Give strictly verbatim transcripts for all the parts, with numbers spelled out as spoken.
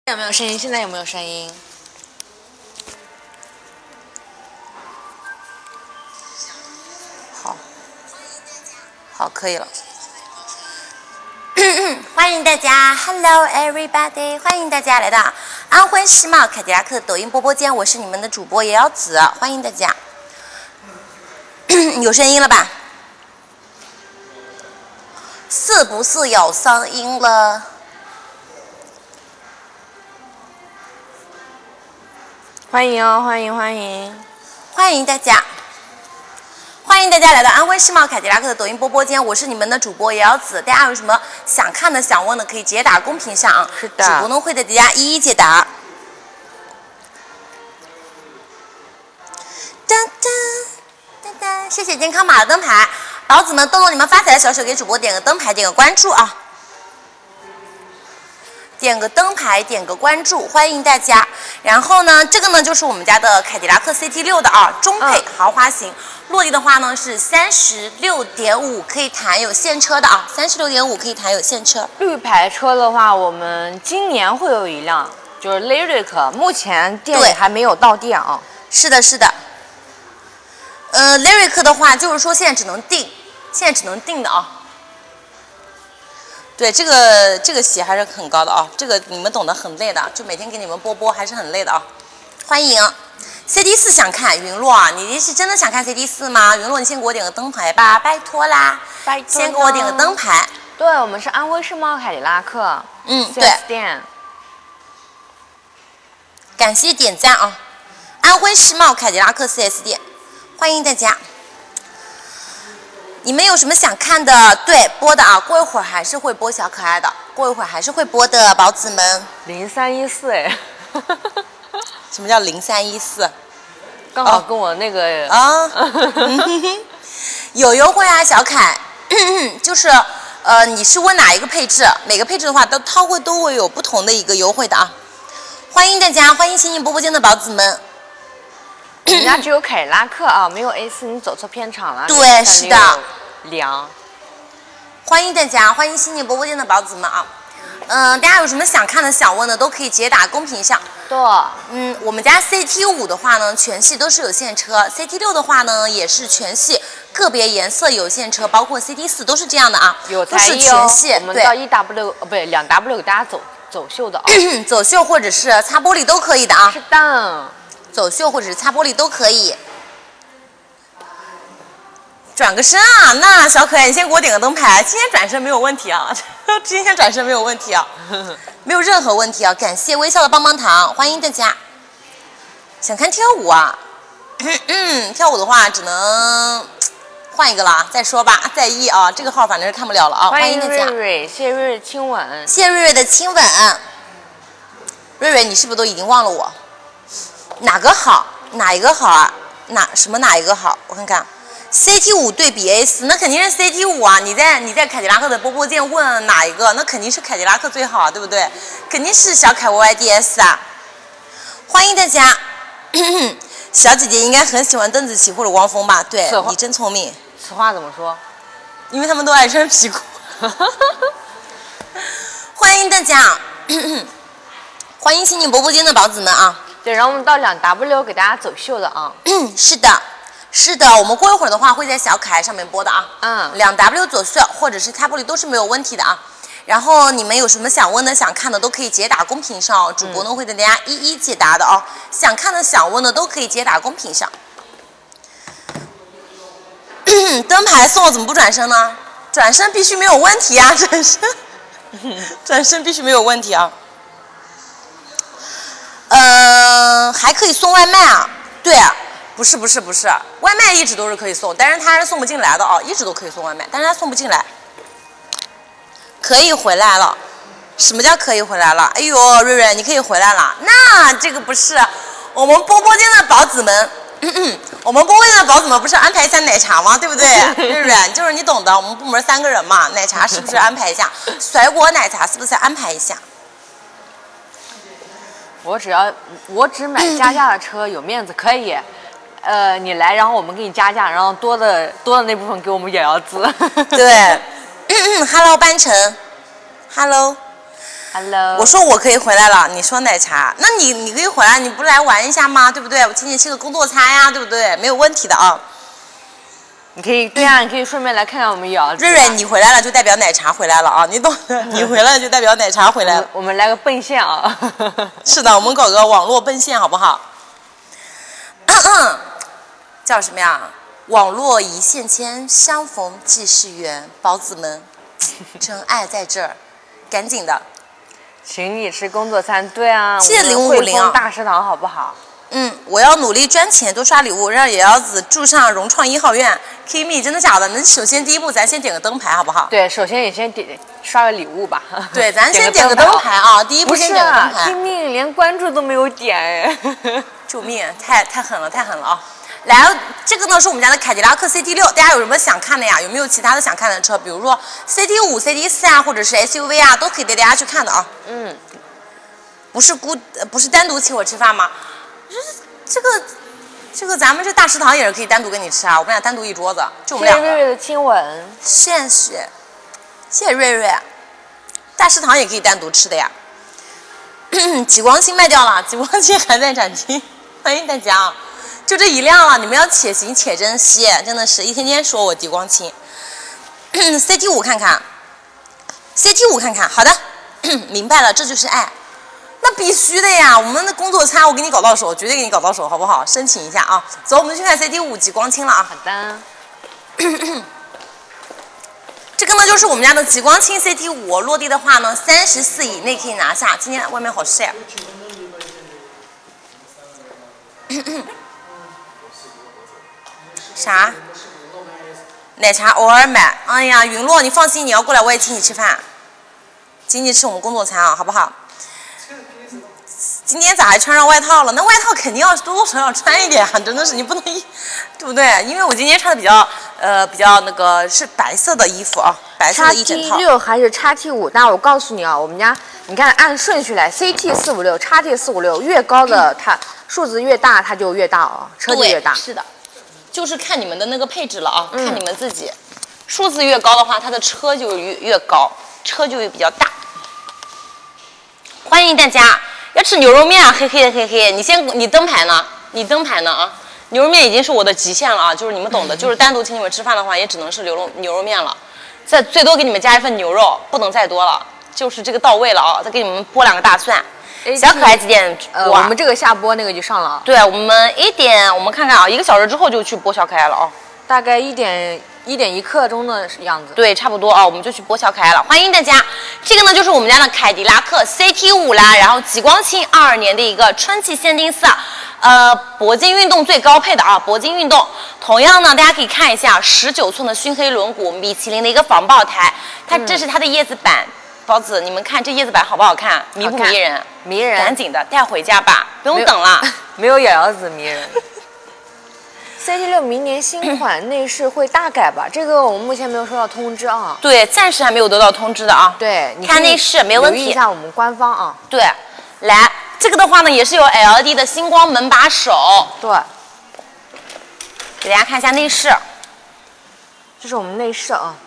有没有声音？现在有没有声音？好，好，可以了。欢迎大家 ，Hello everybody， 欢迎大家来到安徽世贸凯迪拉克抖音播播间，我是你们的主播野瑶子，欢迎大家。有声音了吧？是不是有声音了？欢迎哦，欢迎欢迎，欢迎大家，欢迎大家来到安徽世贸凯迪拉克的抖音播播间，我是你们的主播野瑶子。大家有什么想看的、想问的，可以直接打公屏上啊。是的，主播呢会给大家一一解答。哒哒哒哒，谢谢健康码的灯牌，宝子们动动你们发财的小手，给主播点个灯牌，点个关注啊。点个灯牌，点个关注，欢迎大家。然后呢，这个呢就是我们家的凯迪拉克 C T 六的啊，中配豪华型，嗯、落地的话呢是三十六点五，可以谈有现车的啊，三十六点五可以谈有现车。 绿牌车的话，我们今年会有一辆，就是 Lyric， 目前店里还没有到店啊。 是的，是的。呃 ，Lyric 的话就是说现在只能定，现在只能定的啊。对，这个这个洗还是很高的啊，这个你们懂得，很累的，就每天给你们播播还是很累的啊。欢迎 C D 四想看云洛啊，你是真的想看 C D 四吗？云洛，你先给我点个灯牌吧，拜托啦，拜托，先给我点个灯牌。 对，我们是安徽世贸凯迪拉克， 嗯，对，店。感谢点赞啊，安徽世贸凯迪拉克 四 S 店，欢迎大家。你们有什么想看的？对，播的啊，过一会儿还是会播小可爱的，过一会儿还是会播的，宝子们。 零三一四哎， 什么叫零三一四？ 刚好跟我那个啊，哦、有优惠啊，小凯，就是呃，你是问哪一个配置？每个配置的话，都它会都会有不同的一个优惠的啊。欢迎大家，欢迎新进播播间的宝子们。 人家只有凯迪拉克啊，没有 A 四，你走错片场了。 对，是的。 凉。 欢迎大家，欢迎新进播播间的宝子们啊！嗯、呃，大家有什么想看的、想问的，都可以直接打公屏上。 对。 嗯，我们家 C T 五的话呢，全系都是有现车 ；C T 六的话呢，也是全系个别颜色有现车，包括 C T 四都是这样的啊。 有都是全系。 我们到一 W 哦，不对，两 W 给大家走走秀的啊。 走秀或者是擦玻璃都可以的啊。 是的。走秀或者是擦玻璃都可以。转个身啊，那小可爱，你先给我点个灯牌。今天转身没有问题啊，今天转身没有问题啊，没有任何问题啊。感谢微笑的棒棒糖，欢迎大家。想看跳舞啊？嗯嗯，跳舞的话只能换一个了，再说吧，再议啊。这个号反正是看不了了啊。欢迎大家。 瑞瑞，谢谢瑞瑞亲吻。 谢谢瑞瑞的亲吻。瑞瑞，你是不是都已经忘了我？哪个好？哪一个好啊？哪什么哪一个好？我看看 ，C T 五对比 A 四，那肯定是 C T 五啊！你在你在凯迪拉克的播播间问哪一个？那肯定是凯迪拉克最好啊，对不对？肯定是小凯 Y Y D S 啊！欢迎大家，小姐姐应该很喜欢邓紫棋或者汪峰吧？对，你真聪明。 此话怎么说？ 因为他们都爱穿皮裤。欢迎大家，欢迎新进播播间的宝子们啊！ 对，然后我们到两 W 给大家走秀的啊。 嗯，是的，是的，我们过一会儿的话会在小可爱上面播的啊。嗯，两 W 走秀或者是擦玻璃都是没有问题的啊。然后你们有什么想问的、想看的，都可以直接打公屏上哦，主播呢会给大家一一解答的哦。想看的、想问的都可以直接打公屏上。灯牌送了怎么不转身呢？转身必须没有问题啊！转身，转身必须没有问题啊。嗯、呃，还可以送外卖啊？对啊，不是不是不是，外卖一直都是可以送，但是它是送不进来的啊，一直都可以送外卖，但是它送不进来。可以回来了，什么叫可以回来了？哎呦，瑞瑞，你可以回来了。那这个不是我们播播间的宝子们，嗯嗯，我们播播间的宝子们不是安排一下奶茶吗？对不对？瑞瑞，就是你懂的，我们部门三个人嘛，奶茶是不是安排一下？甩果奶茶是不是安排一下？ 我只要我只买加价的车，有面子可以，呃，你来，然后我们给你加价，然后多的多的那部分给我们也要资。 对，嗯嗯 ，Hello 班城 ，Hello， Hello。 我说我可以回来了，你说奶茶，那你你可以回来，你不来玩一下吗？对不对？我请你吃个工作餐呀，对不对？没有问题的啊。 你可以对啊，你可以顺便来看看我们瑶子。 瑞瑞，你回来了就代表奶茶回来了啊，你懂的。你回来就代表奶茶回来了。 我们来个奔现啊！ 是的，我们搞个网络奔现好不好？嗯嗯，叫什么呀？网络一线牵，相逢即是缘。宝子们，真爱在这儿，赶紧的。 请你吃工作餐，对啊， 谢谢零五五零啊， 大食堂好不好？ 嗯，我要努力赚钱，多刷礼物，让野瑶子住上融创一号院。Kimi， 真的假的？那首先第一步，咱先点个灯牌，好不好？ 对，首先你先点刷个礼物吧。 对，咱先点个灯牌啊！第一步先点个灯牌。 Kimi 连关注都没有点哎！ 救命，太太狠了，太狠了啊！来，这个呢是我们家的凯迪拉克 C T 六，大家有什么想看的呀？有没有其他的想看的车？比如说 C T 五、C T 四啊，或者是 S U V 啊，都可以带大家去看的啊。嗯，不是孤，不是单独请我吃饭吗？这个，这个咱们这大食堂也是可以单独跟你吃啊，我们俩单独一桌子，就我们俩。 谢谢瑞瑞的亲吻， 谢谢，谢谢瑞瑞。大食堂也可以单独吃的呀。极光星卖掉了，极光星还在展厅，欢迎大家啊！就这一辆了，你们要且行且珍惜，真的是一天天说我极光星。C T 五看看 ，C T 五看看，好的，明白了，这就是爱。那必须的呀！我们的工作餐我给你搞到手，绝对给你搞到手，好不好？申请一下啊！走，我们去看 C T 五极光星了啊！ 好的。 这个呢就是我们家的极光星 C T 五，落地的话呢，三十四以内可以拿下。今天外面好晒。啥？奶茶偶尔买。哎呀，云洛，你放心，你要过来我也请你吃饭，请你吃我们工作餐啊，好不好？今天咋还穿上外套了？那外套肯定要多多少少穿一点啊，真的是你不能一，对不对？因为我今天穿的比较呃比较那个是白色的衣服啊，白色的一整套。 X T 六还是 X T 五？但我告诉你啊，我们家你看按顺序来 ，C T 四五六、X T 四五六越高的它数字越大，它就越大哦，车就越大。 是的，就是看你们的那个配置了啊，嗯、看你们自己。数字越高的话，它的车就越越高，车就会比较大。欢迎大家。要吃牛肉面啊，嘿嘿嘿嘿！你先，你灯牌呢？你灯牌呢啊？牛肉面已经是我的极限了啊，就是你们懂的，就是单独请你们吃饭的话，也只能是牛肉牛肉面了。再最多给你们加一份牛肉，不能再多了，就是这个到位了啊！再给你们剥两个大蒜。小可爱几点播、啊？ 呃，我们这个下播那个就上了啊。 对，我们一点，我们看看啊，一个小时之后就去播小可爱了啊。 大概一点。一点一刻钟的样子， 对，差不多啊，我们就去播小可爱了。欢迎大家，这个呢就是我们家的凯迪拉克 C T 五啦，然后极光星二二年的一个春季限定色，呃，铂金运动最高配的啊，铂金运动。同样呢，大家可以看一下十九寸的熏黑轮毂，米其林的一个防爆台，它这是它的叶子板。包子，你们看这叶子板好不好看？迷不迷人？ 迷人！ 赶紧的带回家吧，不用等了。 没有瑶瑶子迷人。C T 六明年新款内饰会大改吧？这个我们目前没有收到通知啊。 对，暂时还没有得到通知的啊。 对，你看内饰没问题。 留意一下我们官方啊。 对，来这个的话呢，也是有 L E D 的星光门把手。对，给大家看一下内饰。 这是我们内饰啊。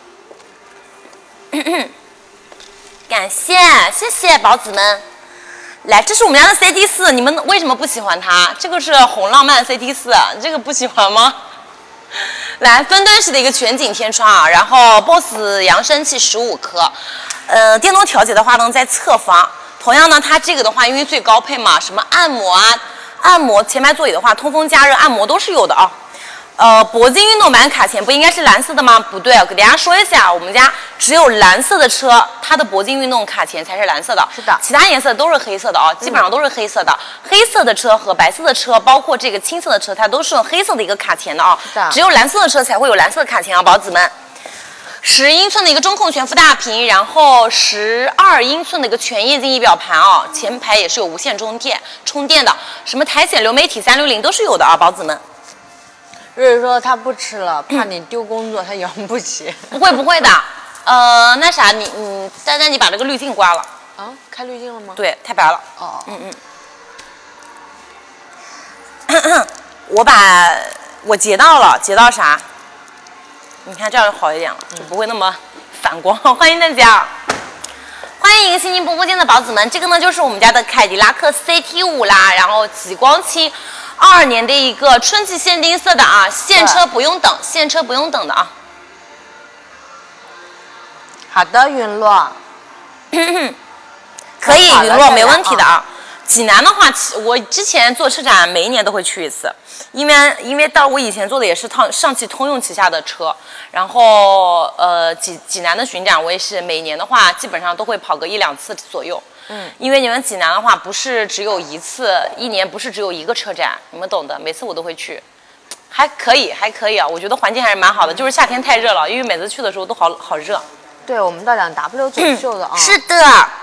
感谢，谢谢宝子们。来，这是我们家的 C T 四，你们为什么不喜欢它？这个是红浪漫 C T 四，这个不喜欢吗？来，分段式的一个全景天窗啊，然后 B O S S 扬声器十五颗，呃，电动调节的话呢在侧方。同样呢，它这个的话，因为最高配嘛，什么按摩啊、按摩前排座椅的话，通风加热、按摩都是有的啊。呃，铂金运动版卡钳不应该是蓝色的吗？不对，我给大家说一下，我们家只有蓝色的车，它的铂金运动卡钳才是蓝色的， 是的， 其他颜色都是黑色的啊，基本上都是黑色的。嗯、黑色的车和白色的车，包括这个青色的车，它都是用黑色的一个卡钳的啊， 是的， 只有蓝色的车才会有蓝色的卡钳啊，宝子们。十英寸的一个中控悬浮大屏，然后十二英寸的一个全液晶仪表盘啊，前排也是有无线充电充电的，什么台显流媒体三六零都是有的啊，宝子们。 瑞瑞说他不吃了，怕你丢工作，他养不起。 不会不会的，呃，那啥，你你丹丹，你把这个滤镜刮了啊？开滤镜了吗？ 对，太白了。 哦， 嗯嗯。我把我截到了，截到啥？你看这样就好一点了，就不会那么反光。欢迎大家，欢欢迎新进播播间的宝子们，这个呢就是我们家的凯迪拉克 C T 五啦，然后极光漆，二二年的一个春季限定色的啊，现车不用等，现车不用等的啊。 好的，云落， 可以，云落没问题的啊。济南的话，我之前做车展每一年都会去一次，因为因为到我以前做的也是上上汽通用旗下的车，然后呃济济南的巡展我也是每年的话基本上都会跑个一两次左右。嗯，因为你们济南的话不是只有一次，一年不是只有一个车展，你们懂的，每次我都会去，还可以还可以啊，我觉得环境还是蛮好的，就是夏天太热了，因为每次去的时候都好好热。 对，我们到两 W 走秀的啊。 是的。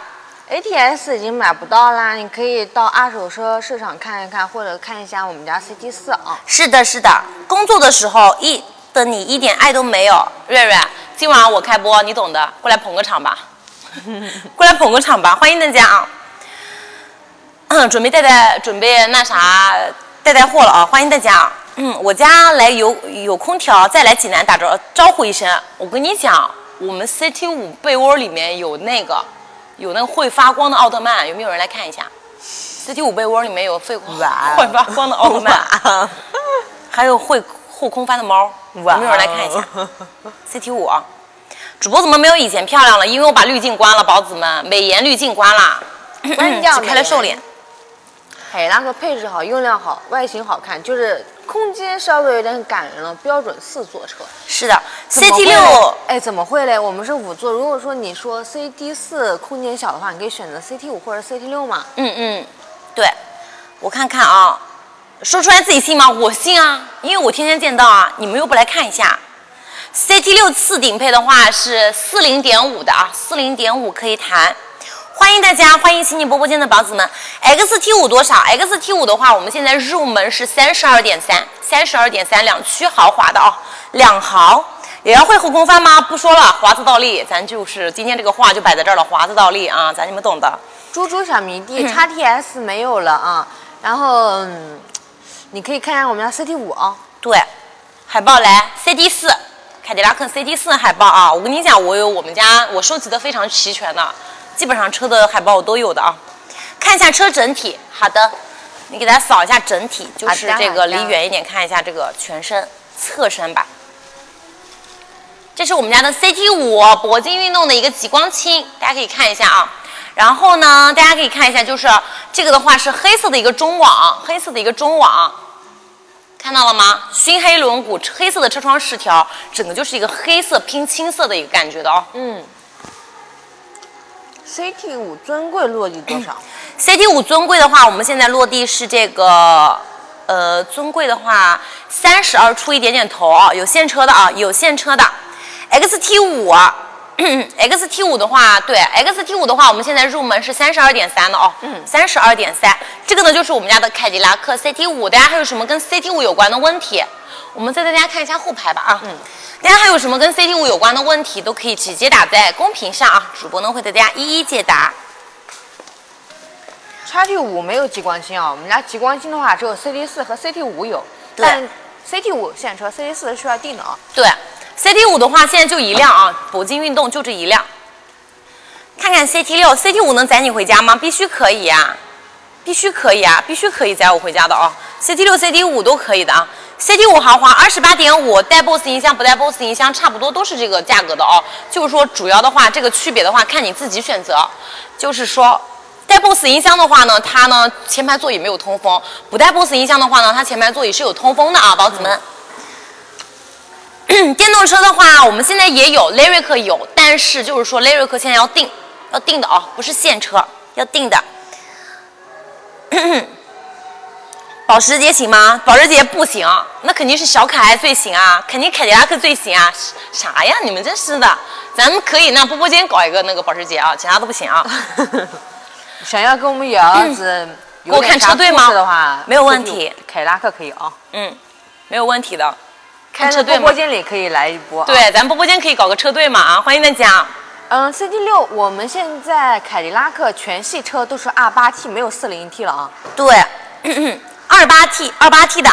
A T S 已经买不到啦，你可以到二手车市场看一看，或者看一下我们家 C T 四啊。 是的，是的，工作的时候一的你一点爱都没有，瑞瑞，今晚我开播，你懂的，过来捧个场吧，过来捧个场吧，欢迎大家啊！嗯，准备带带，准备那啥带带货了啊，欢迎大家啊！嗯，我家来有有空调，再来济南打招招呼一声。我跟你讲，我们 C T 五被窝里面有那个。有那个会发光的奥特曼，有没有人来看一下 ？C T 五被窝里面有会会发光的奥特曼，还有会后空翻的猫，有没有人来看一下 ？C T 五啊，主播怎么没有以前漂亮了？因为我把滤镜关了，宝子们，美颜滤镜关了，只开了瘦脸。 哎，那个配置好，用料好，外形好看，就是空间稍微有点感人了，标准四座车。 是的 ，C T 六， 哎，怎么会嘞？我们是五座。如果说你说 C T 四空间小的话，你可以选择 C T 五或者 C T 六嘛。 嗯嗯，对，我看看啊，说出来自己信吗？我信啊，因为我天天见到啊，你们又不来看一下。C T 六次顶配的话是四零点五的啊，四零点五可以谈。欢迎大家，欢迎新进播播间的宝子们。X T 五多少 ？X T 五的话，我们现在入门是三十二点三，三十二点三两驱豪华的啊，两豪也要会后空翻吗？不说了，华子倒立，咱就是今天这个话就摆在这儿了，华子倒立啊，咱你们懂的。 猪猪小迷弟 X T S 没有了啊，然后、嗯、你可以看一下我们家 C T 五啊。 对，海报来 C T 四，凯迪拉克 C T 四海报啊，我跟你讲，我有我们家我收集的非常齐全的。基本上车的海报我都有的啊，看一下车整体。好的，你给大家扫一下整体，就是这个离远一点看一下这个全身侧身吧。这是我们家的 C T 五铂金运动的一个极光漆，大家可以看一下啊。然后呢，大家可以看一下，就是这个的话是黑色的一个中网，黑色的一个中网，看到了吗？熏黑轮毂，黑色的车窗饰条，整个就是一个黑色拼青色的一个感觉的哦。 嗯。C T 五尊贵落地多少、嗯、 ？C T 五尊贵的话，我们现在落地是这个，呃，尊贵的话三十二出一点点头啊，有现车的啊，有现车的。X T 五 啊 ，X T 五的话，对 ，X T 五的话，我们现在入门是三十二点三的哦，嗯，三十二点三，这个呢就是我们家的凯迪拉克 C T 五，大家还有什么跟 C T 五有关的问题？我们再带大家看一下后排吧啊，嗯。大家还有什么跟 C T 五有关的问题，都可以直接打在公屏上啊，主播呢会给大家一一解答。 X T 五没有极光星啊，我们家极光星的话只有 C T 四和 C T 五有，但 C T 五现车 ，C T 四是需要定的啊。 对 ，C T 五的话现在就一辆啊，铂金运动就这一辆。看看 C T 六 ，C T 五能载你回家吗？必须可以呀、啊，必须可以啊，必须可以载我回家的啊 ，C T 六、C T 五都可以的啊。C T 五豪华二十八点五，带 B O S S 音箱不带 B O S S 音箱，差不多都是这个价格的哦。就是说，主要的话，这个区别的话，看你自己选择。就是说，带 B O S S 音箱的话呢，它呢前排座椅没有通风；不带 B O S S 音箱的话呢，它前排座椅是有通风的啊，宝子们。嗯、电动车的话，我们现在也有，雷瑞克有，但是就是说，雷瑞克现在要定，要定的哦，不是现车，要定的。保时捷行吗？保时捷不行，那肯定是小可爱最行啊，肯定凯迪拉克最行啊！啥呀？你们真是的，咱们可以那波波间搞一个那个保时捷啊，其他都不行啊。 想要跟我们野儿子给我看车队吗？ 的话没有问题， 凯迪拉克可以啊。 嗯，没有问题的。 看车队，播播间里可以来一波、啊。 对，咱播播间可以搞个车队嘛啊！欢迎大家。 嗯 ，C T 六，我们现在凯迪拉克全系车都是 二八 T， 没有四零 T 了啊。 对。二八 T 二八 T 的啊，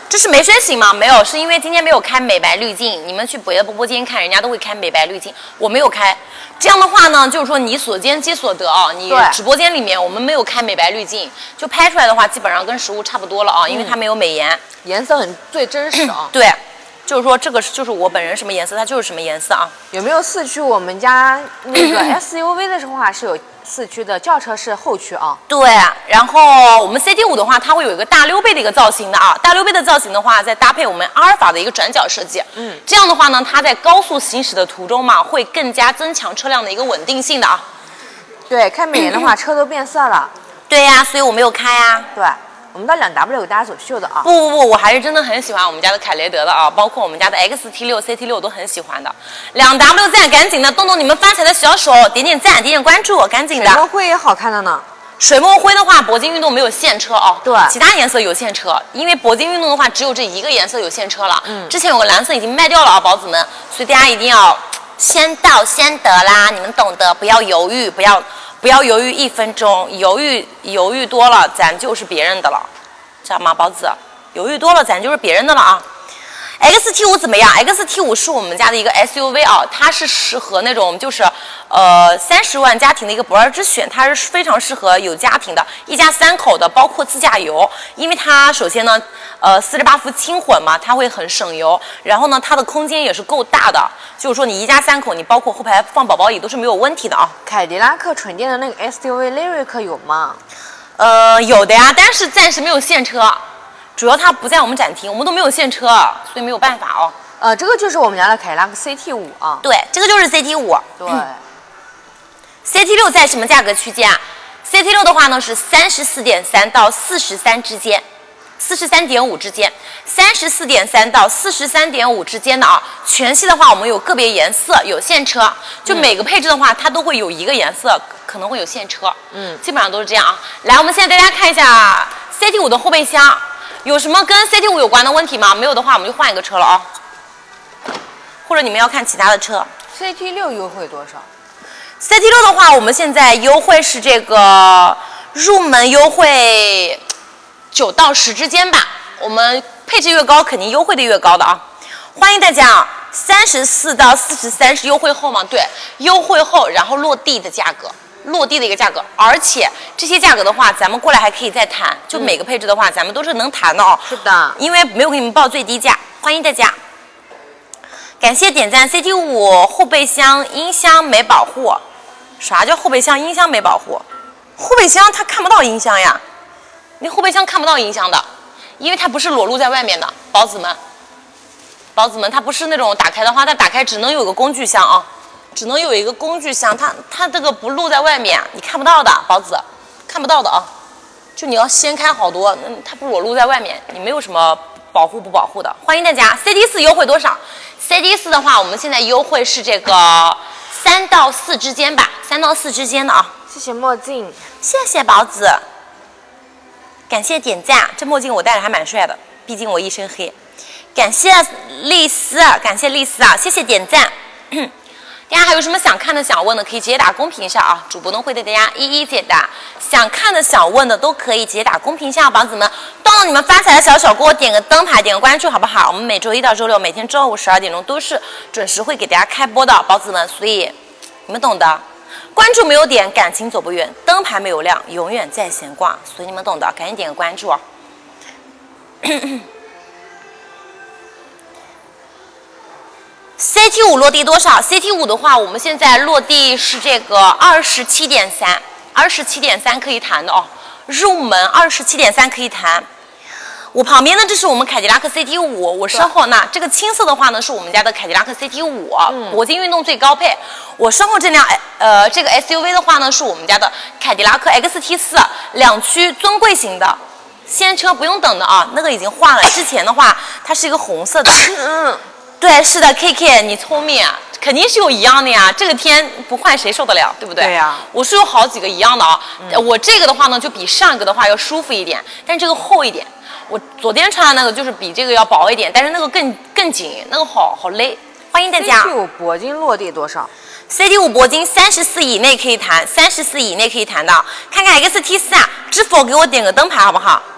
这是没睡醒吗？没有，是因为今天没有开美白滤镜。你们去别的播播间看，人家都会开美白滤镜，我没有开。这样的话呢，就是说你所见即所得啊。你直播间里面我们没有开美白滤镜，就拍出来的话，基本上跟实物差不多了啊，因为它没有美颜， 颜色很最真实啊。 对。就是说，这个就是我本人什么颜色，它就是什么颜色啊。 有没有四驱？我们家那个 S U V 的时候啊是有四驱的，轿车是后驱啊。 对，然后我们 C T 五的话，它会有一个大溜背的一个造型的啊。大溜背的造型的话，再搭配我们阿尔法的一个转角设计，嗯，这样的话呢，它在高速行驶的途中嘛，会更加增强车辆的一个稳定性的啊。 对，开美颜的话，车都变色了。 对呀，所以我没有开呀。 对。我们到两 W 给大家走秀的啊！ 不不不，我还是真的很喜欢我们家的凯雷德的啊，包括我们家的 X T 六、C T 六都很喜欢的。两 W 赞，赶紧的，动动你们发财的小手，点点赞，点点关注，赶紧的。 水墨灰也好看的呢。 水墨灰的话，铂金运动没有现车哦， 对， 其他颜色有现车，因为铂金运动的话，只有这一个颜色有现车了。嗯，之前有个蓝色已经卖掉了啊，宝子们，所以大家一定要先到先得啦，你们懂得，不要犹豫，不要不要犹豫一分钟，犹豫犹豫多了，咱就是别人的了。知道吗，宝子？犹豫多了，咱就是别人的了啊。X T 五怎么样 ？X T 五是我们家的一个 S U V 啊，它是适合那种就是呃三十万家庭的一个不二之选，它是非常适合有家庭的，一家三口的，包括自驾游。因为它首先呢，呃四十八伏轻混嘛，它会很省油，然后呢，它的空间也是够大的，就是说你一家三口，你包括后排放宝宝椅都是没有问题的啊。 凯迪拉克纯电的那个 S U V Lyric 有吗？ 呃，有的呀，但是暂时没有现车，主要它不在我们展厅，我们都没有现车，所以没有办法哦。 呃，这个就是我们家的凯迪拉克 C T 五啊。 对，这个就是 C T 五。 对、 嗯、，C T 六在什么价格区间啊 ？C T 六的话呢是三十四点三到四十三之间，四十三点五之间，三十四点三到四十三点五之间的啊。全系的话，我们有个别颜色有现车，就每个配置的话，它都会有一个颜色。可能会有现车，嗯，基本上都是这样啊。来，我们现在大家看一下 C T 五的后备箱，有什么跟 C T 五有关的问题吗？没有的话，我们就换一个车了啊。或者你们要看其他的车。 C T 六优惠多少 ？C T 六的话，我们现在优惠是这个入门优惠九到十之间吧。我们配置越高，肯定优惠的越高的啊。欢迎大家啊！三十四到四十三是优惠后吗？对，优惠后，然后落地的价格。落地的一个价格，而且这些价格的话，咱们过来还可以再谈。就每个配置的话，嗯、咱们都是能谈的哦。 是的， 因为没有给你们报最低价，欢迎大家。感谢点赞 C T 五后备箱音箱没保护，啥叫后备箱音箱没保护？后备箱它看不到音箱呀，你后备箱看不到音箱的，因为它不是裸露在外面的，宝子们。宝子们，它不是那种打开的话，它打开只能有个工具箱啊。只能有一个工具箱，它它这个不露在外面，你看不到的，宝子，看不到的啊。就你要掀开好多，嗯，它不裸露在外面，你没有什么保护不保护的。欢迎大家 ，C T 四优惠多少 ？C T 四的话，我们现在优惠是这个三到四之间吧，三到四之间的啊。 谢谢墨镜， 谢谢宝子，感谢点赞，这墨镜我戴着还蛮帅的，毕竟我一身黑。感谢丽丝，感谢丽丝啊，谢谢点赞。大家还有什么想看的、想问的，可以直接打公屏上啊，主播呢会对大家一一解答。想看的、想问的都可以直接打公屏上，宝子们，动动你们发财的小手，给我点个灯牌，点个关注，好不好？我们每周一到周六，每天中午十二点钟都是准时会给大家开播的，宝子们，所以你们懂的。关注没有点，感情走不远；灯牌没有亮，永远在闲挂。所以你们懂的，赶紧点个关注啊。C T 五落地多少 ？C T 五的话，我们现在落地是这个二十七点三，二十七点三可以谈的哦。入门二十七点三可以谈。我旁边呢，这是我们凯迪拉克 C T 五，我身后呢，这个青色的话呢，是我们家的凯迪拉克 C T 五，铂金运动最高配。我身后这辆呃这个 S U V 的话呢，是我们家的凯迪拉克 X T 四，两驱尊贵型的。现车不用等的啊，那个已经换了。之前的话，它是一个红色的。嗯。对，是的 ，K K， 你聪明啊，肯定是有一样的呀。这个天不换谁受得了，对不对？ 对呀、啊。 我是有好几个一样的啊、嗯，我这个的话呢，就比上一个的话要舒服一点，但这个厚一点。我昨天穿的那个就是比这个要薄一点，但是那个更更紧，那个好好勒。欢迎大家。 C T 五铂金落地多少 ？C T 五铂金三十四以内可以谈，三十四以内可以谈的。看看 X T 四啊，知否给我点个灯牌好不好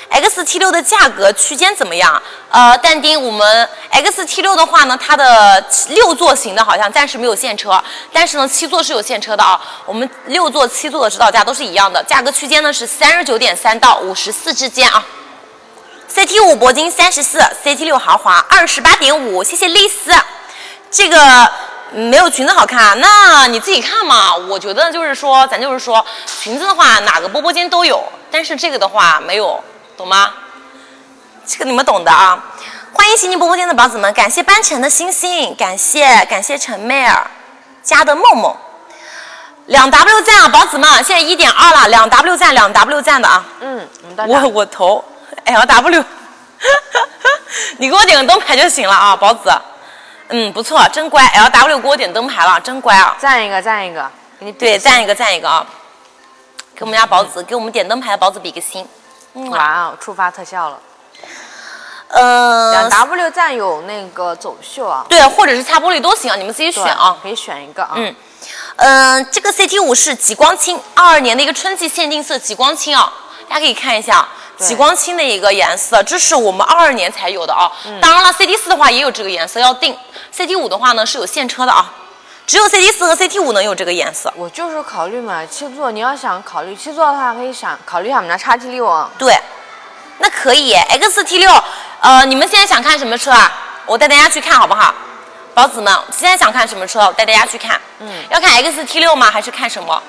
X T 六的价格区间怎么样？呃，但丁，我们 X T 六的话呢，它的六座型的好像暂时没有现车，但是呢，七座是有现车的啊。我们六座、七座的指导价都是一样的，价格区间呢是三十九点三到五十四之间啊。C T 五铂金三十四 ，C T 六豪华二十八点五，谢谢丽丝。这个。没有裙子好看，那你自己看嘛。我觉得就是说，咱就是说，裙子的话，哪个波波间都有，但是这个的话没有，懂吗？这个你们懂的啊。欢迎新进波波间的宝子们，感谢班晨的星星，感谢感谢陈妹儿家的梦梦，两 W 赞啊，宝子们，现在一点二了，两 W 赞，两 W 赞的啊。 嗯， 我我投 L W， 你给我点个灯牌就行了啊，宝子。嗯，不错，真乖。L W 给我点灯牌了，真乖啊！ 赞一个，赞一个，给你对，赞一个，赞一个啊！给我们家宝子，嗯、给我们点灯牌的宝子比个心。 嗯、哇哦，触发特效了。 呃， 两 W 赞有那个走秀啊。 对，或者是擦玻璃都行，你们自己选啊， 可以选一个啊。 嗯，嗯、呃，这个 C T 五是极光青，二二年的一个春季限定色极光青啊，大家可以看一下。极光青的一个颜色，这是我们二二年才有的啊。嗯、当然了 ，C T 四的话也有这个颜色要定 ，C T 五的话呢是有现车的啊，只有 C T 四和 C T 五能有这个颜色。 我就是考虑嘛，七座你要想考虑七座的话，可以想考虑一下我们家 X T 六啊。 对，那可以 X T 六，呃，你们现在想看什么车啊？我带大家去看好不好？宝子们，现在想看什么车？我带大家去看。嗯，要看 X T 六吗？还是看什么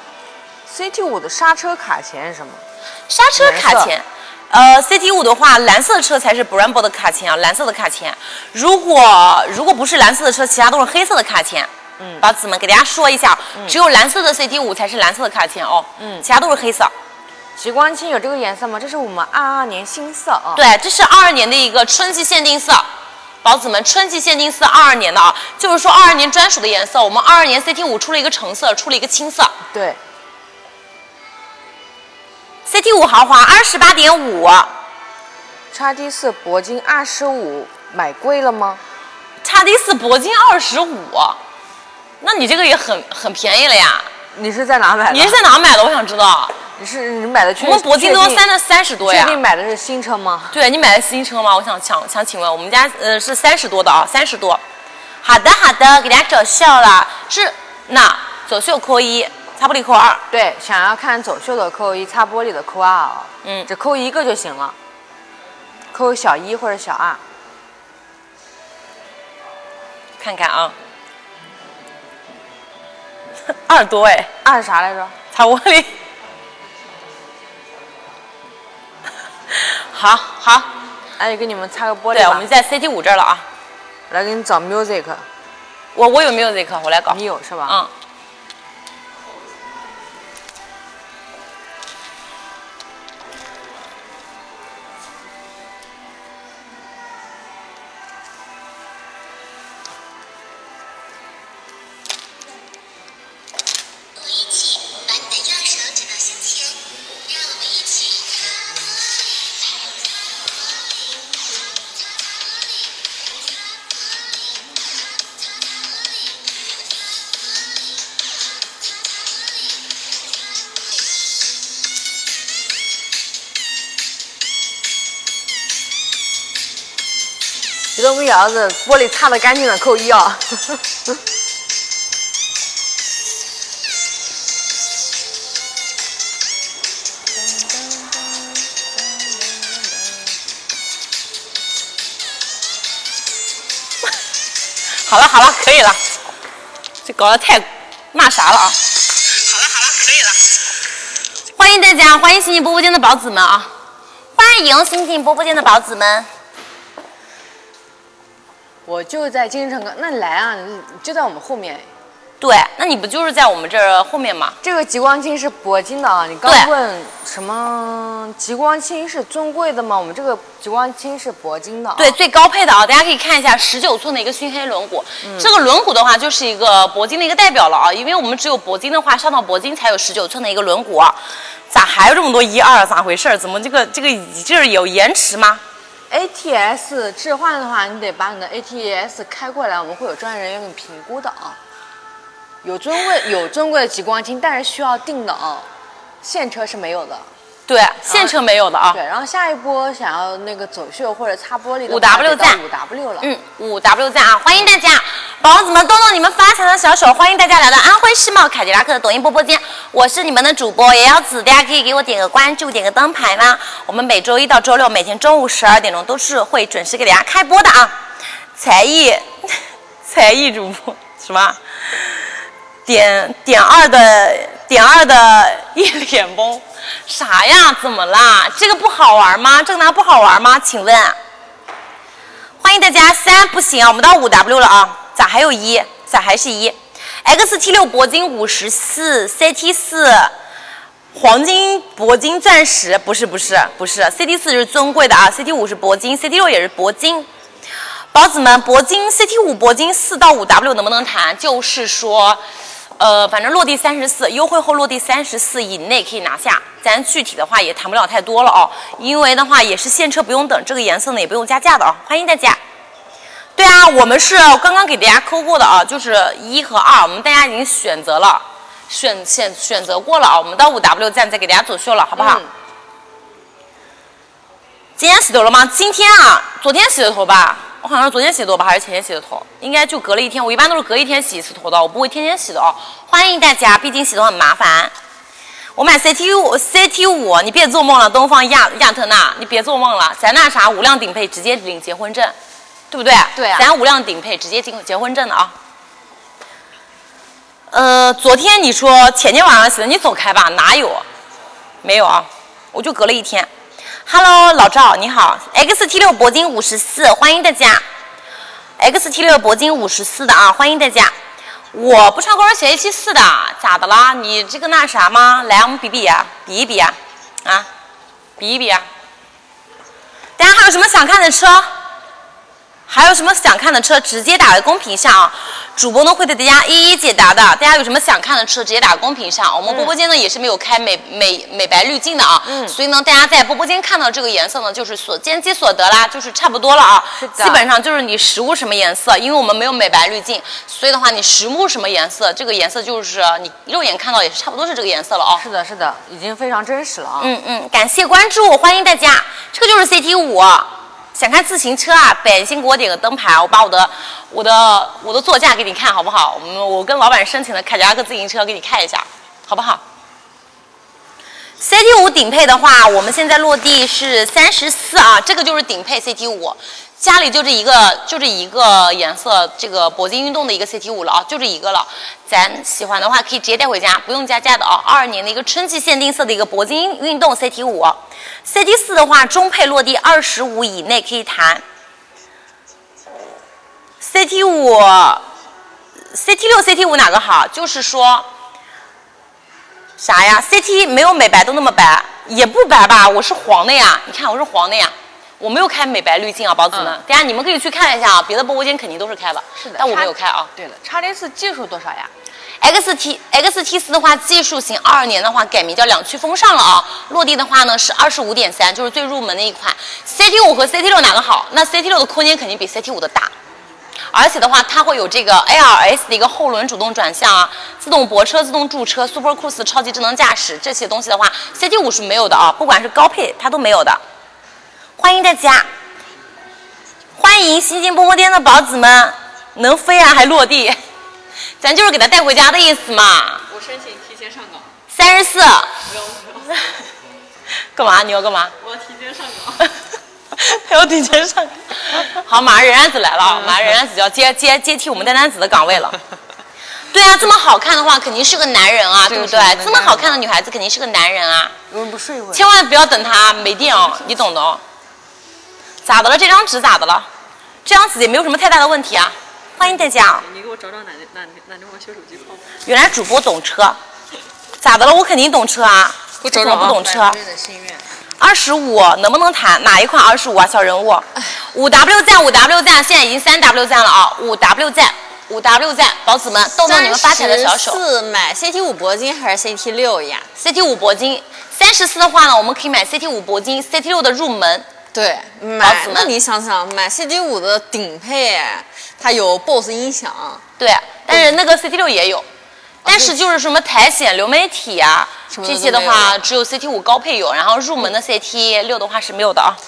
？C T 五的刹车卡钳是什么？ 刹车卡钳。呃 ，C T 五的话，蓝色的车才是 Brembo 的卡钳啊，蓝色的卡钳。如果如果不是蓝色的车，其他都是黑色的卡钳。嗯，宝子们给大家说一下，嗯、只有蓝色的 C T 五才是蓝色的卡钳哦。嗯，其他都是黑色。 极光青有这个颜色吗？这是我们二二年新色啊。 对，这是二二年的一个春季限定色。宝子们，春季限定色二二年的啊，就是说二二年专属的颜色。我们二二年 C T 五出了一个橙色，出了一个青色。 对。 C T 五豪华二十八点五 ，X T 四铂金二十五，买贵了吗 ？X T 四铂金二十五，那你这个也很很便宜了呀。 你是在哪买的？ 你是在哪买的？我想知道。 你是你买的确？ 我们铂金都三的三十多呀。 确定买的是新车吗？ 对，你买的新车吗？我想想想请问，我们家呃是三十多的啊，三十多。好的好的，给大家走秀了，是那走秀扣一。擦玻璃扣二， 对，想要看走秀的扣一，擦玻璃的扣二啊。嗯，只扣一个就行了，扣小一或者小二。 看看啊，二多哎， 二是啥来着？ 擦玻璃。好好， 来给你们擦个玻璃。 对，我们在 C T 五这儿了啊。 来给你找 music。 我我有 music， 我来搞。 你有是吧？ 嗯。 觉得我们小儿子玻璃擦的干净的扣一啊！ 好了好了，可以了，这搞得太骂啥了啊！好了好了，可以了。欢迎大家，欢迎新进波波间的宝子们啊！欢迎新进波波间的宝子们。 我就在金城哥，那你来啊，你就在我们后面。 对，那你不就是在我们这儿后面吗？ 这个极光青是铂金的啊，你刚问什么？极光青是尊贵的吗？我们这个极光青是铂金的、啊， 对，最高配的啊，大家可以看一下十九寸的一个熏黑轮毂、嗯，这个轮毂的话就是一个铂金的一个代表了啊，因为我们只有铂金的话，上到铂金才有十九寸的一个轮毂啊，咋还有这么多一二？咋回事？怎么这个这个这是有延迟吗？ A T S 置换的话，你得把你的 A T S 开过来，我们会有专业人员给你评估的啊。有尊贵有尊贵的极光青，但是需要定的啊，现车是没有的。 对，现车没有的啊。 对，然后下一波想要那个走秀或者擦玻璃的五 W 赞， 五 W 了。 嗯，五 W 赞啊！欢迎大家，宝宝子们动动你们发财的小手，欢迎大家来到安徽世贸凯迪拉克的抖音播播间，我是你们的主播也要子，大家可以给我点个关注，点个灯牌吗？我们每周一到周六每天中午十二点钟都是会准时给大家开播的啊！才艺，才艺主播什么？点点二的点二的一脸懵，啥呀？怎么啦？这个不好玩吗？这个拿不好玩吗？请问？欢迎大家，三不行，我们到五 W 了啊？咋还有一？咋还是一 ？X T 六铂金五十四 ，C T 四黄金铂金钻石，不是不是不是 ，C T 四是尊贵的啊 ，C T 五是铂金 ，C T 六也是铂金。宝子们，铂金 C T 五铂金四到五 W 能不能谈？就是说。呃，反正落地三十四，优惠后落地三十四以内可以拿下。咱具体的话也谈不了太多了哦，因为的话也是现车不用等，这个颜色呢也不用加价的哦。欢迎大家。对啊，我们是刚刚给大家抠过的啊，就是一和二，我们大家已经选择了，选选选择过了啊。我们到五 W 站再给大家走秀了，好不好？嗯、今天洗头了吗？今天啊，昨天洗的头吧。我好像是昨天洗的头吧，还是前天洗的头？应该就隔了一天。我一般都是隔一天洗一次头的，我不会天天洗的哦。欢迎大家，毕竟洗头很麻烦。我买 C T 五 C T 五，你别做梦了，东方亚亚特纳，你别做梦了，咱那啥无量顶配直接领结婚证，对不对？ 对啊。 咱无量顶配直接进结婚证的啊。呃，昨天你说前天晚上洗的，你走开吧，哪有？没有啊，我就隔了一天。Hello， 老赵你好 ，X T 六铂金五十四，欢迎大家。X T 六铂金五十四的啊，欢迎大家。我不穿高跟鞋 A 七四的，咋的啦？你这个那啥吗？来，我们比比呀、啊，比一比呀、啊，啊，比一比呀、啊。大家还有什么想看的车？还有什么想看的车？直接打在公屏上啊，主播呢会对大家一一解答的。大家有什么想看的车，直接打公屏上。我们播播间呢、嗯、也是没有开美美美白滤镜的啊，嗯，所以呢，大家在播播间看到这个颜色呢，就是所见即所得啦，就是差不多了啊。是的。基本上就是你实物什么颜色，因为我们没有美白滤镜，所以的话你实物什么颜色，这个颜色就是你肉眼看到也是差不多是这个颜色了啊。 是的，是的，已经非常真实了啊。 嗯嗯，感谢关注，欢迎大家。这个就是 C T 五。想看自行车啊？北先给我点个灯牌，我把我的我的我的座驾给你看好不好？我们我跟老板申请的凯迪拉克自行车给你看一下，好不好 ？C T 五顶配的话，我们现在落地是三十四啊，这个就是顶配 C T 五，家里就这一个就这一个颜色，这个铂金运动的一个 C T 五了啊，就这一个了。咱喜欢的话可以直接带回家，不用加价的啊。二二年的一个春季限定色的一个铂金运动 C T 五。C T 四的话，中配落地二十五以内可以谈。C T 五、C T 六、C T 五哪个好？就是说啥呀 ？C T 没有美白都那么白，也不白吧？我是黄的呀，你看我是黄的呀，我没有开美白滤镜啊，宝子们。嗯、大家你们可以去看一下啊，别的播播间肯定都是开了， 是的， 但我没有开啊。 对了，叉 T 四技术多少呀 ？X T X T 四的话，技术型二二年的话改名叫两驱风尚了啊。落地的话呢是二十五点三，就是最入门的一款。C T 五和 C T 六哪个好？那 C T 六的空间肯定比 C T 五的大，而且的话它会有这个 A R S 的一个后轮主动转向啊，自动泊车、自动驻车、Super Cruise 超级智能驾驶这些东西的话 ，C T 五是没有的啊，不管是高配它都没有的。欢迎大家，欢迎新进播播间的宝子们，能飞啊还落地。咱就是给他带回家的意思嘛。 我申请提前上岗。 三十四。 不用不用。 干嘛？你要干嘛？ 我要提前上岗。 他要提前上岗。好，马上任然子来了啊！马上任然子就要接接接替我们丹丹子的岗位了。对啊，这么好看的话，肯定是个男人啊，对不对？这么好看的女孩子，肯定是个男人啊。 为什么不睡一会儿？ 千万不要等他没电哦，你懂的哦。咋的了？这张纸咋的了？这张纸也没有什么太大的问题啊。欢迎大家。 你给我找找哪哪哪地方修手机号。 原来主播懂车，咋的了？我肯定懂车啊。 我找找不懂车。 二十五能不能谈？哪一款二十五啊？小人物。五 W 赞，五 W 赞，现在已经三 W 赞了啊！五 W 赞，五 W 赞，宝子们，动动你们发财的小手。 三十四买 C T 五铂金还是 C T 六呀 ？C T 五铂金。三十四的话呢，我们可以买 C T 五铂金 ，C T 六的入门。 对，买那你想想，买 C T 五的顶配，它有 B O S S 音响， 对，但是那个 C T 六也有， 但是就是什么苔藓、流媒体啊这些的话，只有 C T 五高配有，然后入门的 C T 六的话是没有的啊。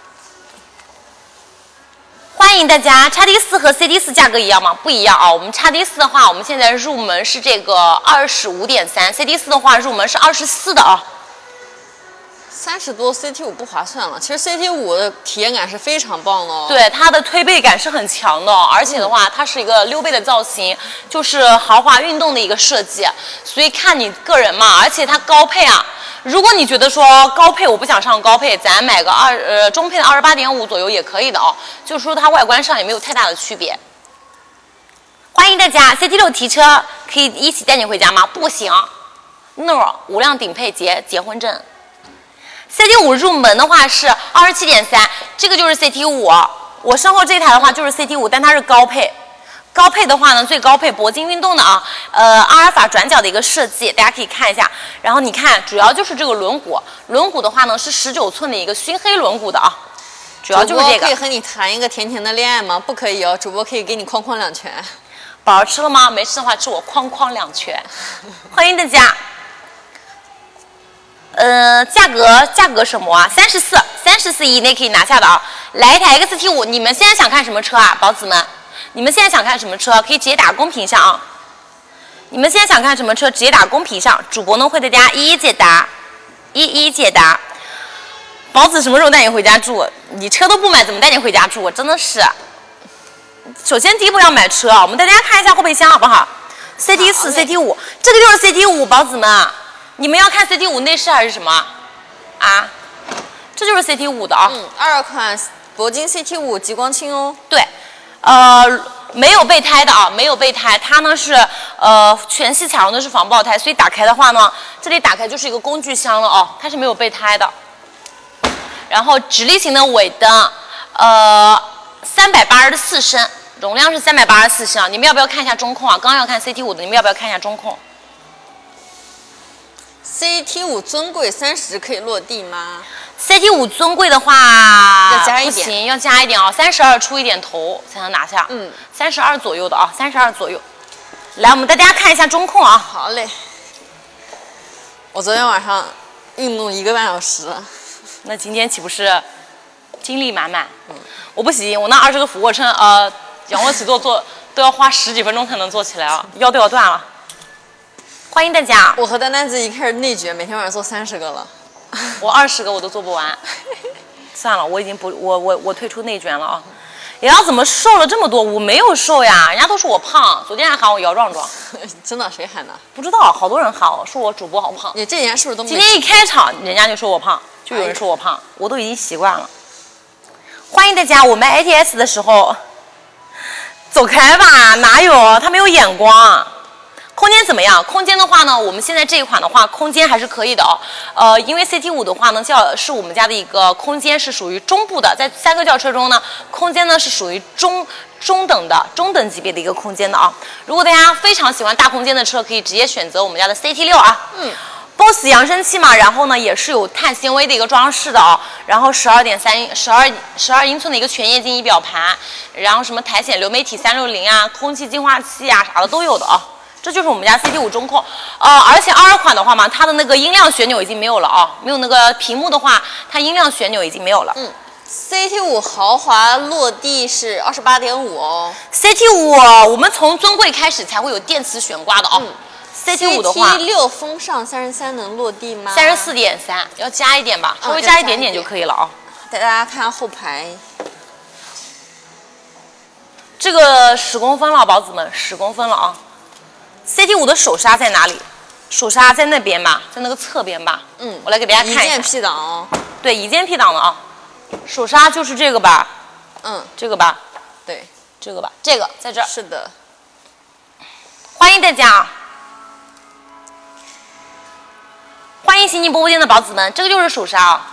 欢迎大家 ，X D 四和 C D 四价格一样吗？不一样啊。我们 X D 四的话，我们现在入门是这个二十五点三 ，C D 四的话入门是二十四的啊。 三十多 C T 五不划算了，其实 C T 五的体验感是非常棒的哦。 对，它的推背感是很强的，而且的话，它是一个溜背的造型，就是豪华运动的一个设计，所以看你个人嘛。而且它高配啊，如果你觉得说高配我不想上高配，咱买个二呃中配的二十八点五左右也可以的哦，就是说它外观上也没有太大的区别。欢迎大家 ，C T 六提车可以一起带你回家吗？不行 ，no， 无量顶配结结婚证。C T 五入门的话是二十七点三，这个就是 C T 五。我身后这台的话就是 C T 五，但它是高配。高配的话呢，最高配铂金运动的啊，呃，阿尔法转角的一个设计，大家可以看一下。然后你看，主要就是这个轮毂，轮毂的话呢是十九寸的一个熏黑轮毂的啊，主要就是这个。 可以和你谈一个甜甜的恋爱吗？不可以哦，主播可以给你哐哐两拳。 宝儿吃了吗？没吃的话，吃我哐哐两拳。欢迎大家。呃，价格价格什么啊？三十四，三十四以内可以拿下的啊！来一台 X T 五，你们现在想看什么车啊，宝子们？你们现在想看什么车？可以直接打公屏上啊！你们现在想看什么车？直接打公屏上，主播呢会对大家一一解答，一一解答。宝子什么时候带你回家住？你车都不买，怎么带你回家住？真的是。首先第一步要买车啊！我们带大家看一下后备箱好不好 ？C T 四、C T 五，这个就是 C T 五，宝子们。你们要看 C T 五内饰还是什么？啊，这就是 C T 五的啊。 嗯，二款铂金 C T 五极光青哦。 对，呃，没有备胎的啊，没有备胎，它呢是呃全系采用的是防爆胎，所以打开的话呢，这里打开就是一个工具箱了哦，它是没有备胎的。然后直立型的尾灯，呃，三百八十四升，容量是三百八十四升啊。你们要不要看一下中控啊？刚刚要看 C T 五的，你们要不要看一下中控？ C T 五尊贵三十可以落地吗 ？C T 五尊贵的话要加一点， 不行，要加一点啊，三十二出一点头才能拿下。 嗯， 三十二左右的啊，三十二左右。来，我们带大家看一下中控啊。 好嘞。我昨天晚上运动一个半小时， 那今天岂不是精力满满？嗯，我不行，我那二十个俯卧撑，呃，仰卧起坐做都要花十几分钟才能做起来啊，腰都要断了。 欢迎大家！ 我和丹丹自己开始内卷，每天晚上做三十个了。 我二十个我都做不完。算了，我已经不，我我我退出内卷了啊！瑶瑶怎么瘦了这么多？我没有瘦呀，人家都说我胖，昨天还喊我姚壮壮。 真的？谁喊的？ 不知道，好多人喊我，说我主播好胖。 你这几天是不是都没？ 今天一开场，人家就说我胖，就有人说我胖，我都已经习惯了。欢迎大家！我卖 A T S 的时候，走开吧，哪有？他没有眼光。 空间怎么样？空间的话呢，我们现在这一款的话，空间还是可以的哦。呃，因为 C T 五的话呢，叫是我们家的一个空间是属于中部的，在三个轿车中呢，空间呢是属于中中等的中等级别的一个空间的啊。如果大家非常喜欢大空间的车，可以直接选择我们家的 C T 六啊。嗯。B O S S 扬声器嘛，然后呢也是有碳纤维的一个装饰的哦，然后十二点三英十二十二英寸的一个全液晶仪表盘，然后什么苔藓流媒体三六零啊，空气净化器啊啥的都有的啊。 这就是我们家 C T 五中控，呃，而且二款的话嘛，它的那个音量旋钮已经没有了啊，没有那个屏幕的话，它音量旋钮已经没有了。嗯 ，C T 五豪华落地是二十八点五哦。 C T 五我们从尊贵开始才会有电磁悬挂的哦。嗯、C T 五的话 ，C T 六风尚三十三能落地吗？ 三十四点三，要加一点吧，稍微加一点点就可以了啊。 带大家看后排， 这个十公分了，宝子们，十公分了啊。 C T 五的手刹在哪里？手刹在那边吧，在那个侧边吧。嗯，我来给大家看一下。 一键 P 档哦。对， 一键 P 档的啊。手刹就是这个吧？ 嗯， 这个吧？ 对， 这个吧？这个在这儿。 是的。 欢迎大家，欢迎新进播播间的宝子们，这个就是手刹啊。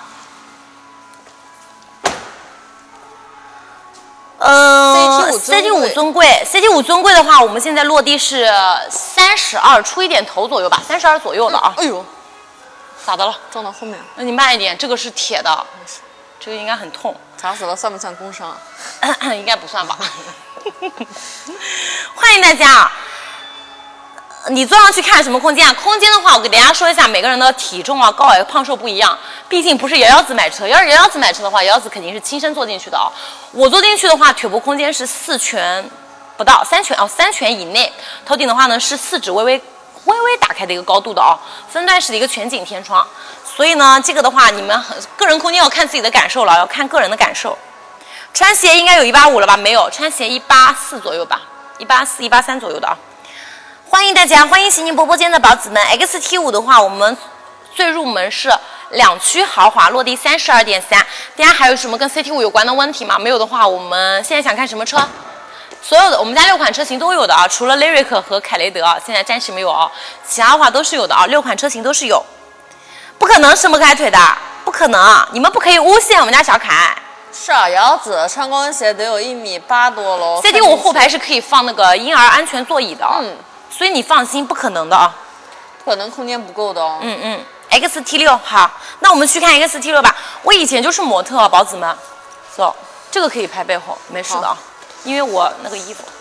呃 ，C T 五尊贵 ，C T 五尊贵的话，我们现在落地是三十二出一点头左右吧，三十二左右的啊。 哎呦， 咋的了？ 撞到后面了。 那你慢一点，这个是铁的，这个应该很痛。 砸死了算不算工伤？ 应该不算吧。欢迎大家。 你坐上去看什么空间啊？空间的话，我给大家说一下，每个人的体重啊、高矮、胖瘦不一样。毕竟不是摇摇子买车，要是摇摇子买车的话，摇摇子肯定是亲身坐进去的啊。我坐进去的话，腿部空间是四拳不到，三拳哦，三拳以内。头顶的话呢是四指微微微微打开的一个高度的啊，分段式的一个全景天窗。所以呢，这个的话，你们个人空间要看自己的感受了，要看个人的感受。穿鞋应该有一八五了吧？没有，穿鞋一八四左右吧，一八四、一八三左右的啊。欢迎大家，欢迎行进波波间的宝子们。X T 五的话，我们最入门是两驱豪华，落地三十二点三。大家还有什么跟 C T 五有关的问题吗？没有的话，我们现在想看什么车？所有的我们家六款车型都有的啊，除了 Lyric 和凯雷德啊，现在暂时没有啊，其他的话都是有的啊，六款车型都是有。不可能伸不开腿的，不可能，你们不可以诬陷我们家小凯。 是啊，摇子穿高跟鞋得有一米八多喽。 C T 五后排是可以放那个婴儿安全座椅的啊。嗯。所以你放心，不可能的啊， 可能空间不够的哦。 嗯嗯 ，X T 六好，那我们去看 X T 六吧。我以前就是模特啊，宝子们，走，这个可以拍背后，没事的啊，因为我那个衣服。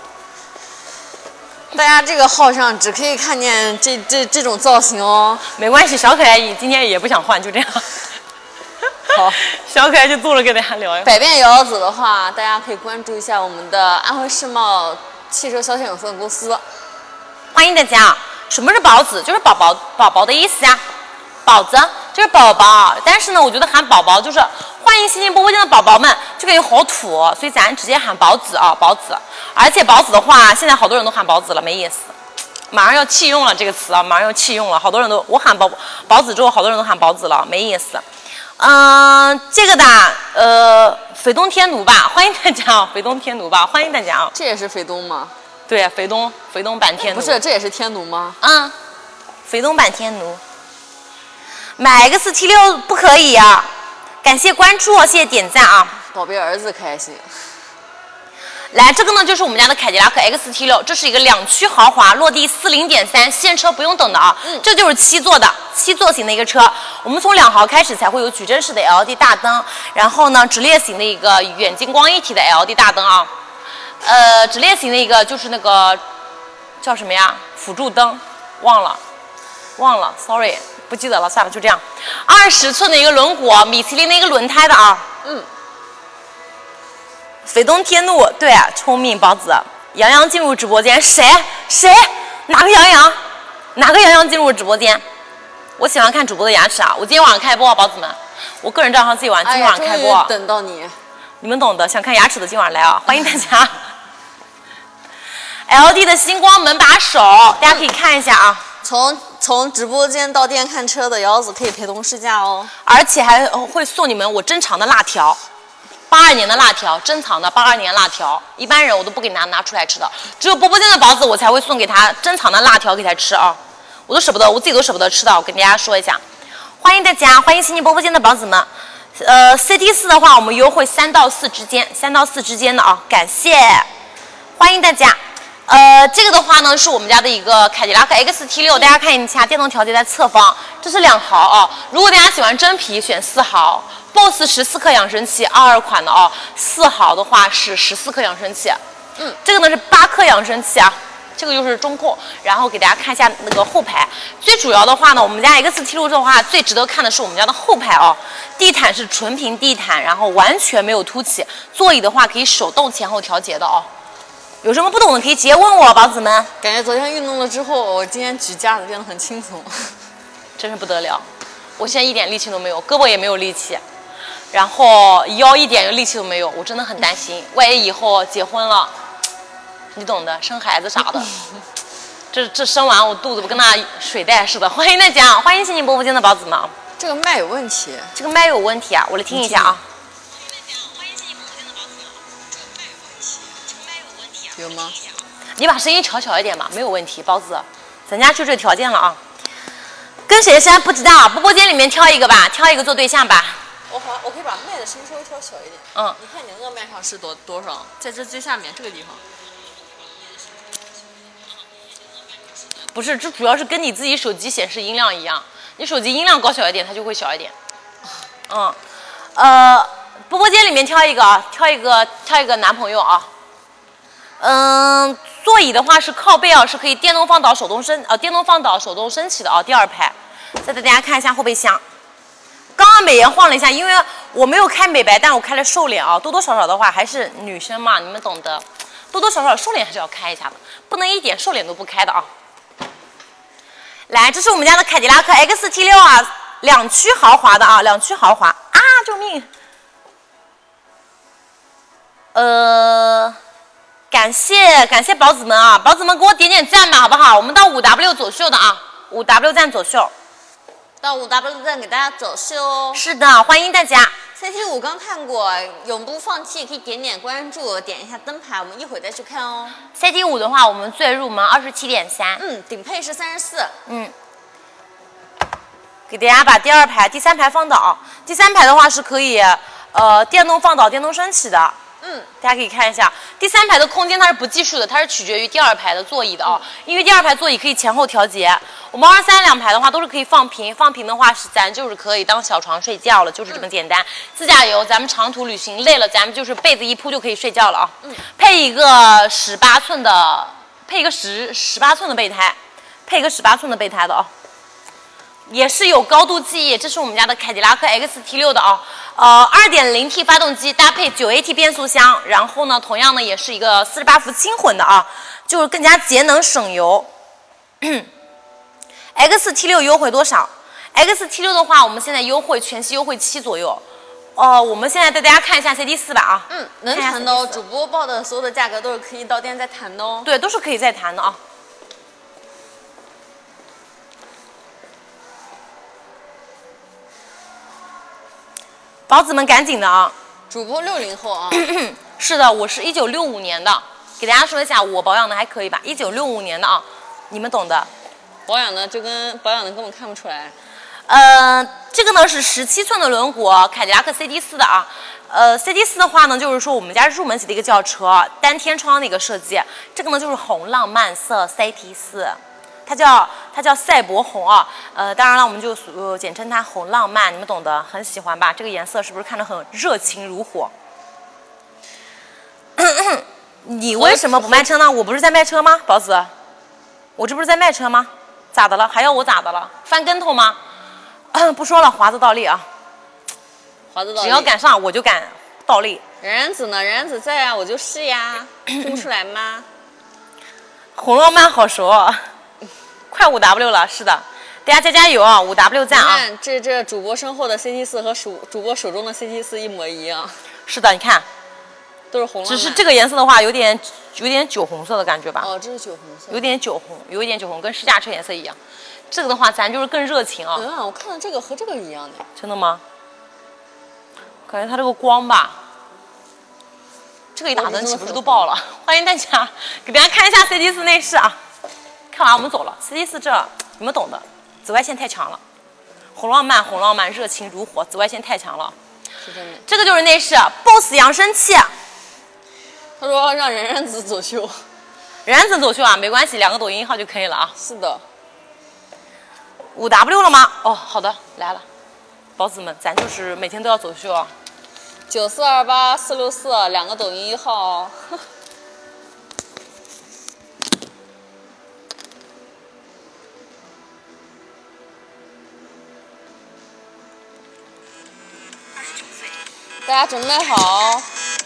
大家这个号上只可以看见这这这种造型哦。 没关系，小可爱今天也不想换，就这样。 好， 小可爱就坐着跟大家聊。 百变摇摇子的话，大家可以关注一下我们的安徽世贸汽车销线有限公司。 欢迎大家！什么是宝子？就是宝宝，宝宝的意思呀。宝子就是宝宝，但是呢，我觉得喊宝宝就是欢迎新进波波间的宝宝们，就感觉好土，所以咱直接喊宝子啊，宝子。而且宝子的话，现在好多人都喊宝子了，没意思。马上要弃用了这个词啊，马上要弃用了，好多人都我喊宝宝子之后，好多人都喊宝子了，没意思。嗯、呃，这个的呃，斐东天奴吧，欢迎大家啊，斐东天奴吧，欢迎大家啊。 这也是斐东吗？ 对，斐东斐东版天奴。 不是，这也是天奴吗？ 嗯，斐东版天奴。买 X T 六不可以啊！感谢关注，谢谢点赞啊！ 宝贝儿子开心。 来，这个呢就是我们家的凯迪拉克 X T 六，这是一个两驱豪华，落地四零点三，现车不用等的啊。嗯，这就是七座的七座型的一个车。我们从两毫开始才会有矩阵式的 L E D 大灯，然后呢直列型的一个远近光一体的 L E D 大灯啊。呃，直列型的一个就是那个叫什么呀？辅助灯，忘了，忘了 ，sorry， 不记得了，算了，就这样。二十寸的一个轮毂，米其林的一个轮胎的啊。嗯。斐东天怒，对、啊，聪明宝子，杨洋进入直播间，谁谁哪个杨洋？哪个杨洋进入直播间？我喜欢看主播的牙齿啊！我今天晚上开播啊，宝子们，我个人账号自己玩，今天晚上开播。 哎、等到你， 你们懂得，想看牙齿的今晚来啊，欢迎大家。L D 的星光门把手，大家可以看一下啊。 从从直播间到店看车的摇子可以陪同试驾哦， 而且还会送你们我珍藏的辣条。八二年的辣条，珍藏的八二年辣条，一般人我都不给拿拿出来吃的，只有波波间的宝子我才会送给他珍藏的辣条给他吃啊，我都舍不得，我自己都舍不得吃的，我跟大家说一下，欢迎大家，欢迎新进波波间的宝子们，呃 C T 四的话我们优惠三到四之间，三到四之间的啊，感谢，欢迎大家。呃，这个的话呢是我们家的一个凯迪拉克 X T 六，大家看一下电动调节在侧方，这是两毫啊。如果大家喜欢真皮，选四毫。B O S S 十四克扬声器，二二款的啊，四毫的话是十四克扬声器。嗯，这个呢是八克扬声器啊，这个就是中控。然后给大家看一下那个后排，最主要的话呢，我们家 X T 六的话最值得看的是我们家的后排啊，地毯是纯平地毯，然后完全没有凸起，座椅的话可以手动前后调节的哦。有什么不懂的可以直接问我，宝子们。 感觉昨天运动了之后，我今天举架子变得很轻松， 真是不得了。我现在一点力气都没有，胳膊也没有力气，然后腰一点力气都没有，我真的很担心，万一以后结婚了，你懂的，生孩子啥的，这这生完我肚子不跟那水袋似的。欢迎大家，欢迎新进波波间的宝子们。 这个麦有问题， 这个麦有问题啊，我来听一下啊。 有吗？ 你把声音调小一点嘛，没有问题，包子，咱家就这条件了啊。跟谁删不知道，波波间里面挑一个吧，挑一个做对象吧。 我好，我可以把麦的声音稍微调小一点。嗯，你看你那个麦上是多多少？在这最下面这个地方。 不是，这主要是跟你自己手机显示音量一样，你手机音量搞小一点，它就会小一点。嗯，呃，波波间里面挑一个啊，挑一个，挑一个男朋友啊。嗯， 座椅的话是靠背啊，是可以电动放倒、手动升呃电动放倒、手动升起的啊。第二排，再带大家看一下后备箱。刚刚美颜晃了一下，因为我没有开美白，但我开了瘦脸啊。多多少少的话，还是女生嘛，你们懂得，多多少少瘦脸还是要开一下的，不能一点瘦脸都不开的啊。来，这是我们家的凯迪拉克 X T 六啊，两驱豪华的啊，两驱豪华啊，救命！呃，感谢感谢宝子们啊，宝子们给我点点赞吧，好不好？我们到五 W 走秀的啊，五 W 赞走秀， 到五 W 赞给大家走秀哦。 是的，欢迎大家。 C T 五刚看过，永不放弃，可以点点关注，点一下灯牌，我们一会儿再去看哦。 C T 五的话，我们最入门二十七点三， 嗯，顶配是三十四， 嗯。给大家把第二排、第三排放倒，第三排的话是可以，呃，电动放倒、电动升起的。嗯，大家可以看一下，第三排的空间它是不计数的，它是取决于第二排的座椅的啊、哦，因为第二排座椅可以前后调节。我们二三两排的话都是可以放平，放平的话是咱就是可以当小床睡觉了，就是这么简单。自驾游咱们长途旅行累了，咱们就是被子一铺就可以睡觉了啊。嗯，配一个十八寸的，配一个十十八寸的备胎，配一个十八寸的备胎的啊、哦。也是有高度记忆，这是我们家的凯迪拉克 X T 六的啊，呃 二点零 T 发动机搭配九 A T 变速箱，然后呢，同样呢也是一个四十八伏轻混的啊，就是更加节能省油。X T 六优惠多少 ？X T 六的话，我们现在优惠全系优惠七左右。哦、呃，我们现在带大家看一下 C T 四吧啊， 嗯，能谈的哦，主播报的所有的价格都是可以到店再谈的哦。 对，都是可以再谈的啊。宝子们赶紧的啊！ 主播六零后啊， 是的，我是一九六五年的，给大家说一下，我保养的还可以吧？一九六五年的啊，你们懂的。 保养的就跟保养的根本看不出来。 呃，这个呢是十七寸的轮毂，凯迪拉克 C T 四的啊。呃 ，C T 四的话呢，就是说我们家入门级的一个轿车，单天窗的一个设计。这个呢就是红浪漫色 C T 四。它叫它叫赛博红啊，呃，当然了，我们就呃简称它红浪漫，你们懂得，很喜欢吧？这个颜色是不是看着很热情如火？你为什么不卖车呢？我不是在卖车吗，宝子？我这不是在卖车吗？咋的了？还要我咋的了？翻跟头吗？不说了，华子倒立啊！ 华子倒立， 只要敢上我就敢倒立。 冉冉子呢？冉冉子在啊，我就是呀，听不出来吗？ 红浪漫好熟啊！快五 W 了，是的，大家加加油啊！五 W 赞啊！ 看这这主播身后的 C T 四和主主播手中的 C T 四一模一样。 是的，你看， 都是红浪漫。 只是这个颜色的话，有点有点酒红色的感觉吧？ 哦，这是酒红色。 有点酒红，有一点酒红，跟试驾车颜色一样。这个的话，咱就是更热情啊。 嗯，我看到这个和这个一样的。 真的吗？感觉它这个光吧，这个一打灯岂不是都爆了？欢迎大家给大家看一下 C T 四内饰啊。看完我们走了 ，C T 四这你们懂的，紫外线太强了，红浪漫红浪漫，热情如火，紫外线太强了， 是真的。 这个就是内饰 B O S S 扬声器。 他说让冉冉子走秀， 冉冉子走秀啊，没关系，两个抖音号就可以了啊。 是的。 五 W 了吗？哦，好的，来了，宝子们，咱就是每天都要走秀啊。 九四二八四六四两个抖音号。大家准备好，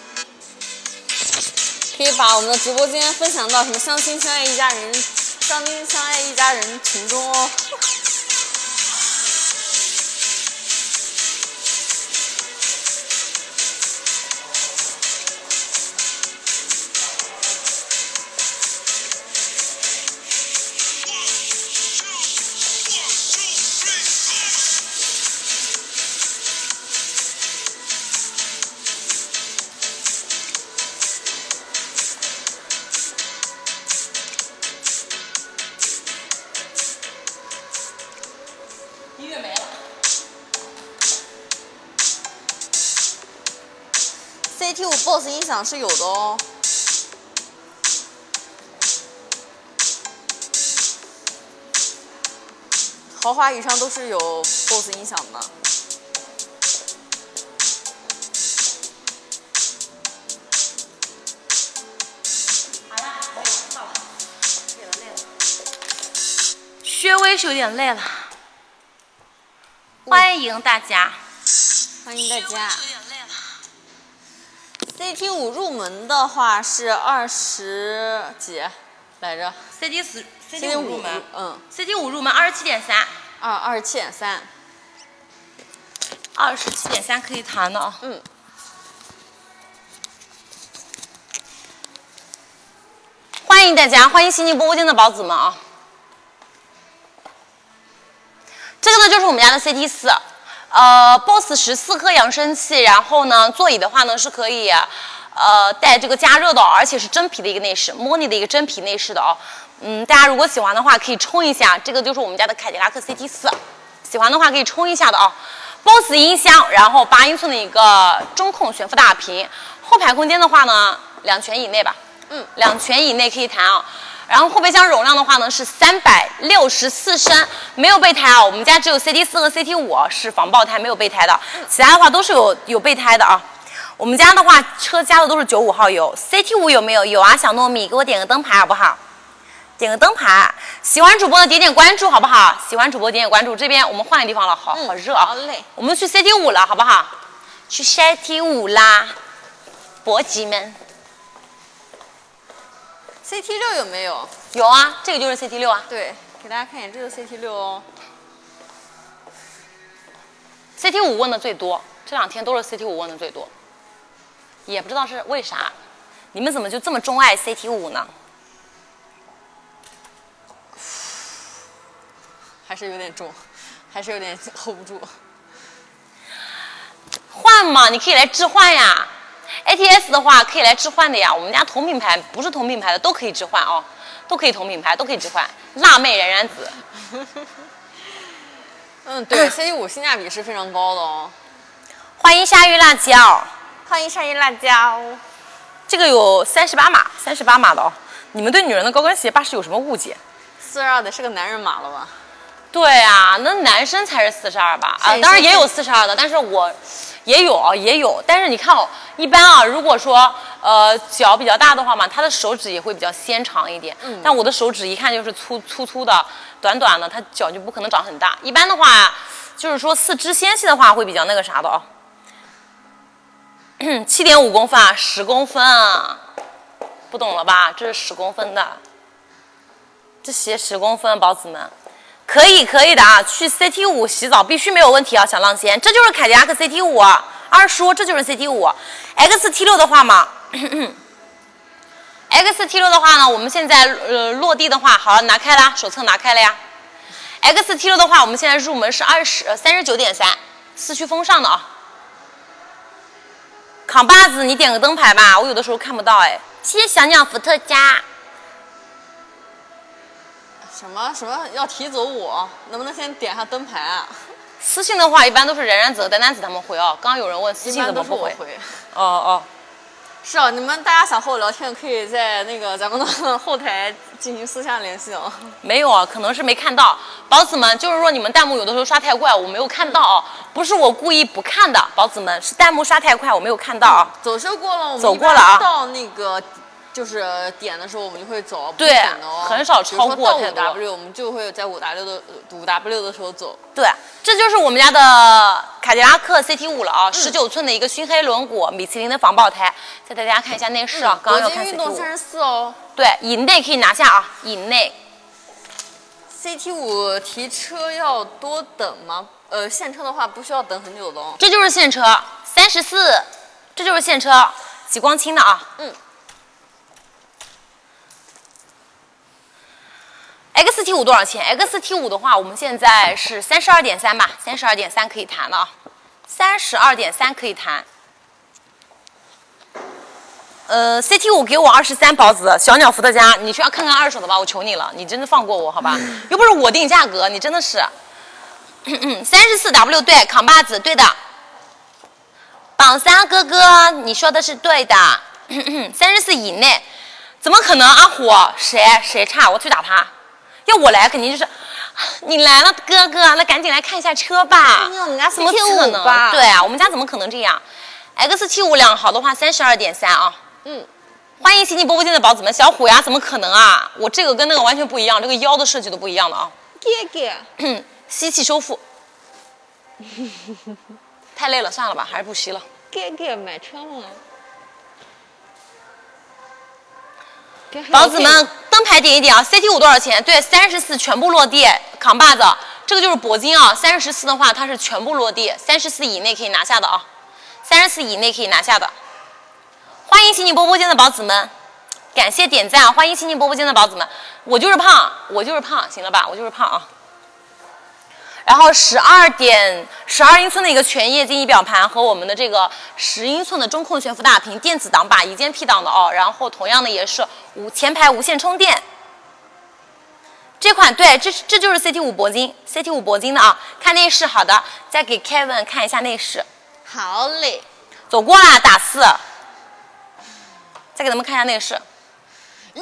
可以把我们的直播间分享到什么相亲相爱一家人、相亲相爱一家人群中哦。 音乐没了。 C T 五 B O S S 音响是有的哦。豪华以上都是有 B O S S 音响的。 好了，可以上了。 也是有点累了。欢迎大家， 欢迎大家。C T 五入门的话是二十几来着 ？C T 四 C T 五入门， 嗯 ，C T 五入门二十七点三， 二二十七点三， 二十七点三可以谈的啊。 嗯。 欢迎大家，欢迎新进播播间的宝子们啊！这个呢就是我们家的 C T 四，呃 ，B O S S 十四颗扬声器，然后呢，座椅的话呢是可以，呃，带这个加热的，而且是真皮的一个内饰，模拟的一个真皮内饰的哦。嗯，大家如果喜欢的话，可以冲一下，这个就是我们家的凯迪拉克 C T 四，喜欢的话可以冲一下的啊。B O S S 音箱，然后八英寸的一个中控悬浮大屏，后排空间的话呢，两拳以内吧。嗯，两拳以内可以谈啊。然后后备箱容量的话呢是三百六十四升，没有备胎啊。我们家只有 C T 四和 C T 五是防爆胎，没有备胎的，其他的话都是有有备胎的啊。我们家的话车加的都是九五号油 ，C T 五有没有？有啊，小糯米，给我点个灯牌好不好？点个灯牌。喜欢主播的点点关注好不好？喜欢主播点点关注。这边我们换个地方了，好好热啊。好嘞。我们去 C T 五了，好不好？去 C T 五啦，伯吉们。 C T 六有没有？ 有啊，这个就是 C T 六啊。 对，给大家看一眼，这就是 C T 六哦。 C T 五问的最多，这两天都是 C T 五问的最多，也不知道是为啥，你们怎么就这么钟爱 C T 五呢？ 还是有点重，还是有点 hold 不住。 换嘛，你可以来置换呀。A T S 的话可以来置换的呀，我们家同品牌不是同品牌的都可以置换哦，都可以同品牌，都可以置换。辣妹冉冉子， 嗯，对 ，C T 五性价比是非常高的哦。 欢迎鲨鱼辣椒， 欢迎鲨鱼辣椒。 这个有三十八码，三十八码的哦。你们对女人的高跟鞋八十有什么误解？ 四十二得是个男人码了吧？ 对啊，那男生才是四十二吧？啊，当然也有四十二的，但是我。也有啊，也有，但是你看哦，一般啊，如果说呃脚比较大的话嘛，他的手指也会比较纤长一点。嗯。但我的手指一看就是粗粗粗的、短短的，他脚就不可能长很大。一般的话，就是说四肢纤细的话会比较那个啥的哦。七点五公分啊，十公分啊，不懂了吧？这是十公分的，这鞋十公分，宝子们。可以可以的啊，去 C T 五洗澡必须没有问题啊，小浪仙，这就是凯迪拉克 C T 五，二叔这就是 C T 五 ，X T 六的话嘛，X T 六的话呢，我们现在呃落地的话，好拿开啦，手册拿开了呀 ，X T 六的话，我们现在入门是二十呃三十九点三，四驱风尚的啊，扛把子你点个灯牌吧，我有的时候看不到哎，谢谢小鸟伏特加。 什么什么要提走我？能不能先点下灯牌啊？ 私信的话，一般都是冉冉子、丹丹子他们回哦。刚刚有人问私信怎么不回？ 回哦哦， 是啊，你们大家想和我聊天，可以在那个咱们的后台进行私下联系哦。 没有啊，可能是没看到。宝子们，就是说你们弹幕有的时候刷太快，我没有看到哦，不是我故意不看的，宝子们是弹幕刷太快，我没有看到啊。 走秀过了，我们走过了啊。 到那个。就是点的时候我们就会走， 对，哦、很少超过太多。 五 W 我们就会在五 W 的五 W 的时候走。 对，这就是我们家的凯迪拉克 C T 五了啊，十九、嗯、寸的一个熏黑轮毂，米其林的防爆胎。再带大家看一下内饰啊，嗯、刚刚要看 C T 五。 运动三十四哦。 对，以内可以拿下啊，以内。 C T 五提车要多等吗？呃，现车的话不需要等很久的哦。 这就是现车，三十四，这就是现车，极光青的啊。嗯。X T 五多少钱 ？X T 五的话，我们现在是三十二点三吧，三十二点三可以谈了啊，三十二点三可以谈。呃 ，C T 五给我二十三，宝子，小鸟伏特加，你需要看看二手的吧，我求你了，你真的放过我好吧？又不是我定价格，你真的是。三十四 W 对，扛把子对的。榜三哥哥，你说的是对的。三十四以内，怎么可能？阿虎，谁谁差？我去打他。要我来，肯定就是你来了，哥哥，那赶紧来看一下车吧。 我们家怎么可能？对啊，我们家怎么可能这样 ？X T 五两好的话，三十二点三啊。嗯，欢迎新进播播间的宝子们，小虎呀，怎么可能啊？我这个跟那个完全不一样，这个腰的设计都不一样的啊。 给给， 吸气修复。太累了，算了吧，还是不吸了。 给给买车吗？ 宝子们，灯牌点一点啊 ！C T 五多少钱？对，三十四全部落地，扛把子，这个就是铂金啊。三十四的话，它是全部落地，三十四以内可以拿下的啊，三十四以内可以拿下的。欢迎新进波波间的宝子们，感谢点赞，欢迎新进波波间的宝子们。我就是胖，我就是胖，行了吧？我就是胖啊。然后十二点十二英寸的一个全液晶仪表盘和我们的这个十英寸的中控悬浮大屏，电子挡把，一键 P 档的哦。然后同样的也是无前排无线充电。这款对，这这就是 C T 五铂金 ，C T 五铂金的啊。看内饰，好的，再给 Kevin 看一下内饰。 好嘞， 走过啦，打四。再给他们看一下内饰。 哟，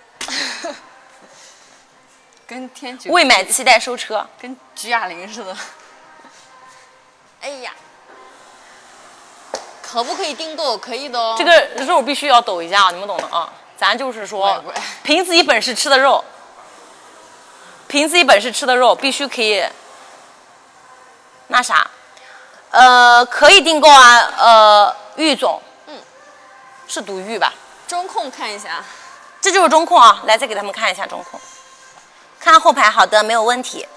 跟天九未买期待收车， 跟举哑铃似的。哎呀，可不可以订购？可以的哦。 这个肉必须要抖一下，你们懂的啊。咱就是说，凭自己本事吃的肉，凭自己本事吃的肉必须可以。那啥，呃，可以订购啊。呃，玉总， 嗯， 是读玉吧？ 中控看一下， 这就是中控啊。来，再给他们看一下中控。看后排，好的，没有问题。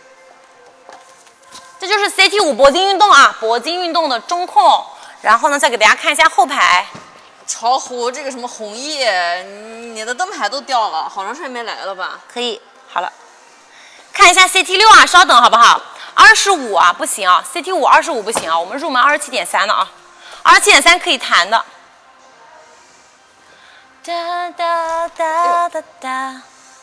这就是 C T 五铂金运动啊，铂金运动的中控。然后呢，再给大家看一下后排。 巢湖这个什么红叶，你的灯牌都掉了，好长时间没来了吧？ 可以，好了。看一下 C T 六啊，稍等好不好？二十五啊，不行啊 ，C T 五二十五不行啊，我们入门二十七点三的啊，二十七点三可以谈的。哒哒哒哒哒。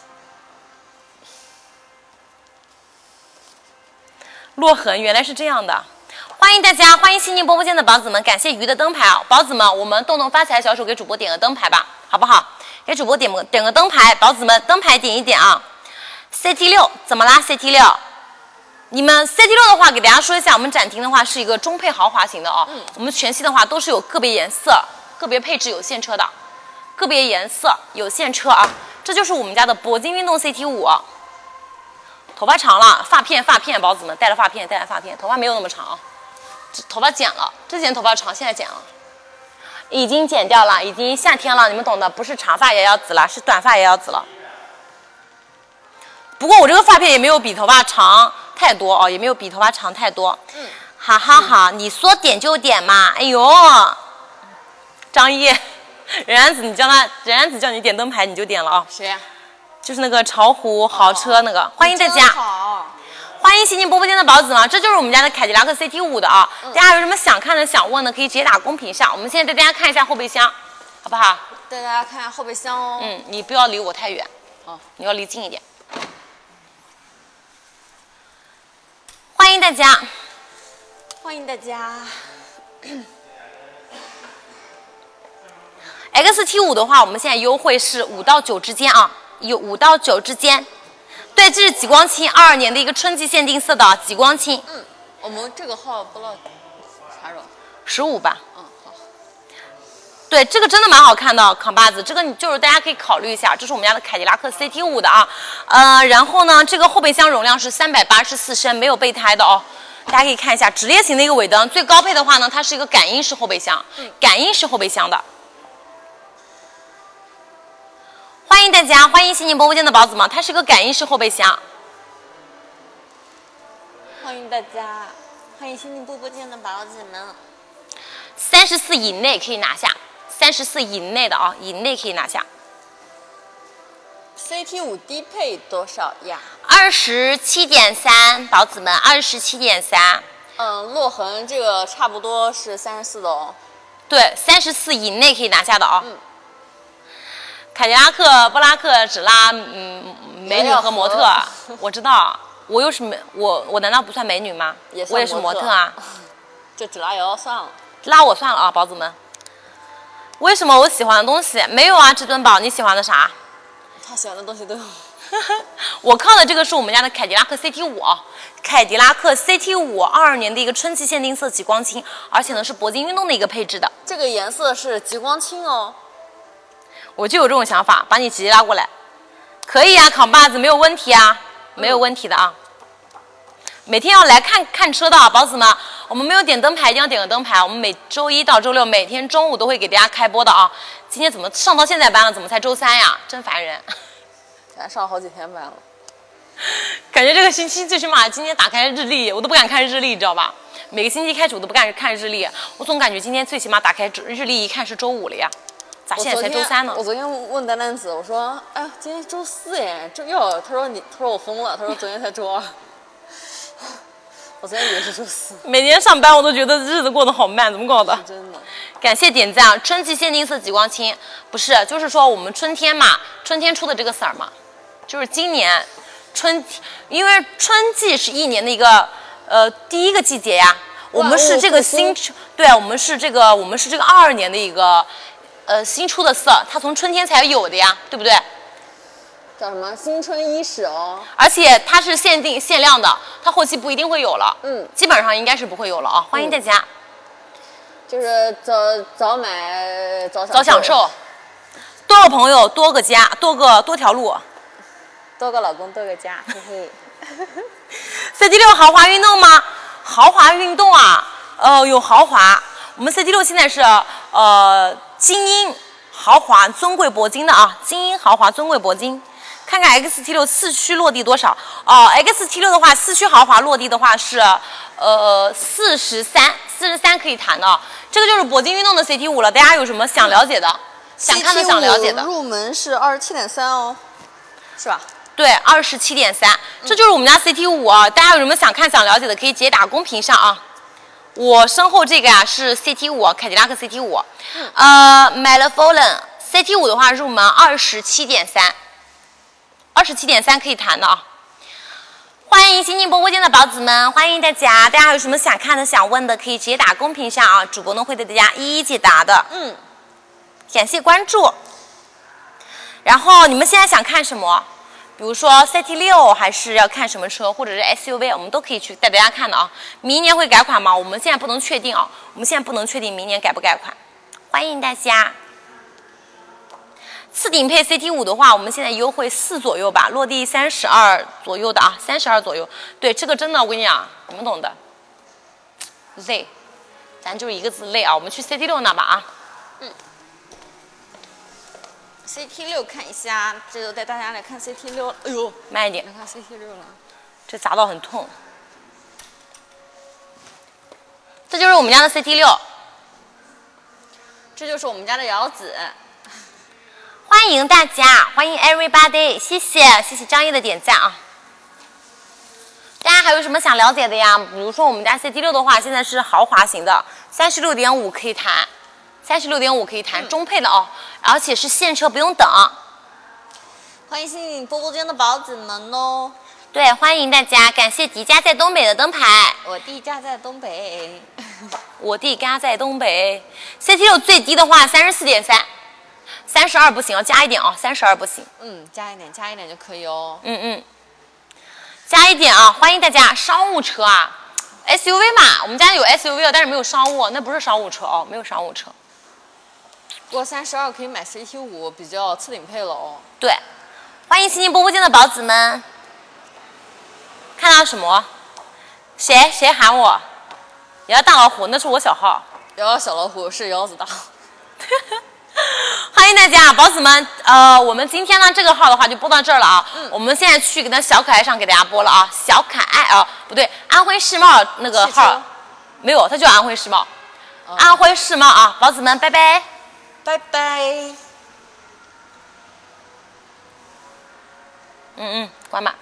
落痕原来是这样的，欢迎大家，欢迎新进波波间的宝子们，感谢鱼的灯牌啊，宝子们，我们动动发财小手给主播点个灯牌吧，好不好？给主播点个点个灯牌，宝子们灯牌点一点啊。C T 六怎么啦 ？C T 六，你们 C T 六的话，给大家说一下，我们展厅的话是一个中配豪华型的啊，嗯、我们全系的话都是有个别颜色、个别配置有现车的，个别颜色有现车啊，这就是我们家的铂金运动 C T 五。头发长了，发片发片，宝子们带了发片，带了发片，头发没有那么长，头发剪了，之前头发长，现在剪了，已经剪掉了，已经夏天了，你们懂的，不是长发也要紫了，是短发也要紫了。不过我这个发片也没有比头发长太多哦，也没有比头发长太多。嗯，好好好，你说点就点嘛。哎呦，张一，任然子，你叫他，任然子叫你点灯牌，你就点了啊。 谁呀、啊？ 就是那个巢湖豪车那个，哦、欢迎大家，欢迎新进波波间的宝子们，这就是我们家的凯迪拉克 C T 五的啊。嗯、大家有什么想看的、想问的，可以直接打公屏上。我们现在带大家看一下后备箱，好不好？ 带大家看一下后备箱哦。 嗯，你不要离我太远， 哦， 你要离近一点。欢迎大家， 欢迎大家。 X T 五的话，我们现在优惠是五到九之间啊，有五到九之间。对，这是极光青，二二年的一个春季限定色的极光青。 嗯，我们这个号不知道啥肉， 十五吧。 嗯，好。 对，这个真的蛮好看的，扛把子，这个你就是大家可以考虑一下，这是我们家的凯迪拉克 C T 五的啊。呃，然后呢，这个后备箱容量是三百八十四升，没有备胎的哦。大家可以看一下直列型的一个尾灯，最高配的话呢，它是一个感应式后备箱，嗯、感应式后备箱的。欢迎大家，欢迎新进波波间的宝子们，它是个感应式后备箱。 欢迎大家，欢迎新进波波间的宝子们。 三十四以内可以拿下，三十四以内的啊，以内可以拿下。 C T 五低配多少呀？ 二十七点三，宝子们，二十七点三。 嗯，落痕这个差不多是三十四的哦。 对，三十四以内可以拿下的啊。 嗯。 凯迪拉克、布拉克只拉嗯美女和模特，我知道，我又是美，我我难道不算美女吗？ 也我也是模特啊。 就只拉瑶算了。 拉我算了啊，宝子们。为什么我喜欢的东西没有啊？至尊宝，你喜欢的啥？ 他喜欢的东西都有。 我靠的这个是我们家的凯迪拉克 C T 五啊，凯迪拉克 C T 五二二年的一个春季限定色极光青，而且呢是铂金运动的一个配置的。 这个颜色是极光青哦。 我就有这种想法，把你直接拉过来，可以啊，扛把子没有问题啊。 没有问题的啊。每天要来看看车的啊，宝子们，我们没有点灯牌，一定要点个灯牌。我们每周一到周六每天中午都会给大家开播的啊。今天怎么上到现在班了？怎么才周三呀？真烦人。 咱上了好几天班了。 感觉这个星期最起码今天打开日历，我都不敢看日历，你知道吧？每个星期开始我都不敢看日历，我总感觉今天最起码打开日历一看是周五了呀，咋现在才周三呢？ 我昨天问丹丹子，我说，哎，今天周四耶，周六。他说你，他说我疯了，他说昨天才周二。我昨天以为是周四。 每天上班我都觉得日子过得好慢，怎么搞的？ 真的。 感谢点赞啊！春季限定色极光青，不是，就是说我们春天嘛，春天出的这个色儿嘛，就是今年春，因为春季是一年的一个呃第一个季节呀。我们是这个新，对，我们是这个，我们是这个二二年的一个，呃，新出的色，它从春天才有的呀，对不对？ 叫什么？新春伊始哦。 而且它是限定限量的，它后期不一定会有了， 嗯， 基本上应该是不会有了啊。欢迎大家， 嗯、就是早早买早早享受，多个朋友多个家，多个多条路， 多个老公多个家，嘿嘿。 C T 六豪华运动吗？豪华运动啊，呃，有豪华。我们 C T 六现在是呃精英豪华尊贵铂金的啊，精英豪华尊贵铂金。看看 X T 六四驱落地多少？哦、呃、，X T 六的话，四驱豪华落地的话是呃四十三，四十三可以谈的。这个就是铂金运动的 C T 五了。大家有什么想了解的、想看的、想了解的？ 入门是二十七点三哦，是吧？ 对，二十七点三，这就是我们家 C T 五啊！大家有什么想看、想了解的，可以直接打公屏上啊。我身后这个呀、啊、是 C T 五，凯迪拉克 C T 五，呃 m a l f o l a n C T 五的话入门二十七点三，二十七点三可以谈的啊。欢迎新进播播间的宝子们，欢迎大家！大家有什么想看的、想问的，可以直接打公屏上啊，主播呢会对大家一一解答的。嗯，感谢关注。然后你们现在想看什么？比如说 C T 六还是要看什么车，或者是 S U V， 我们都可以去带大家看的啊。明年会改款吗？我们现在不能确定啊，我们现在不能确定明年改不改款。欢迎大家。次顶配 C T 五的话，我们现在优惠四左右吧，落地三十二左右的啊，三十二左右。对，这个真的我跟你讲，你们懂的。累，咱就是一个字累啊。我们去 C T 六那吧啊。嗯。 C T 六看一下，这就带大家来看 C T 六。哎呦， 慢一点， 来看 C T 六了。 这砸到很痛。这就是我们家的 C T 六， 这就是我们家的瑶子。 欢迎大家，欢迎 everybody， 谢谢谢谢张毅的点赞啊。大家还有什么想了解的呀？比如说我们家 C T 六的话，现在是豪华型的，三十六点五可以谈。三十六点五可以谈、嗯、中配的哦，而且是现车不用等。 欢迎新进播播间的宝子们哦！ 对，欢迎大家，感谢迪家在东北的灯牌。 我弟家在东北， 我弟家在东北。C T 六最低的话三十四点三，三十二不行，要加一点哦，三十二不行。 嗯，加一点，加一点就可以哦。 嗯嗯，加一点啊！欢迎大家，商务车啊 ，S U V 嘛，我们家有 S U V 但是没有商务，那不是商务车哦，没有商务车。 不过三十二可以买 C T 五，比较次顶配了哦。 对，欢迎新进播播间的宝子们。看到什么？谁谁喊我？你要大老虎，那是我小号。 摇小老虎是腰子大。 欢迎大家，宝子们。呃，我们今天呢这个号的话就播到这儿了啊。嗯。我们现在去给那小可爱上给大家播了啊，小可爱啊，不对，安徽世贸那个号没有，它叫安徽世贸。哦、安徽世贸啊，宝子们，拜拜。 拜拜。 嗯嗯，关吧。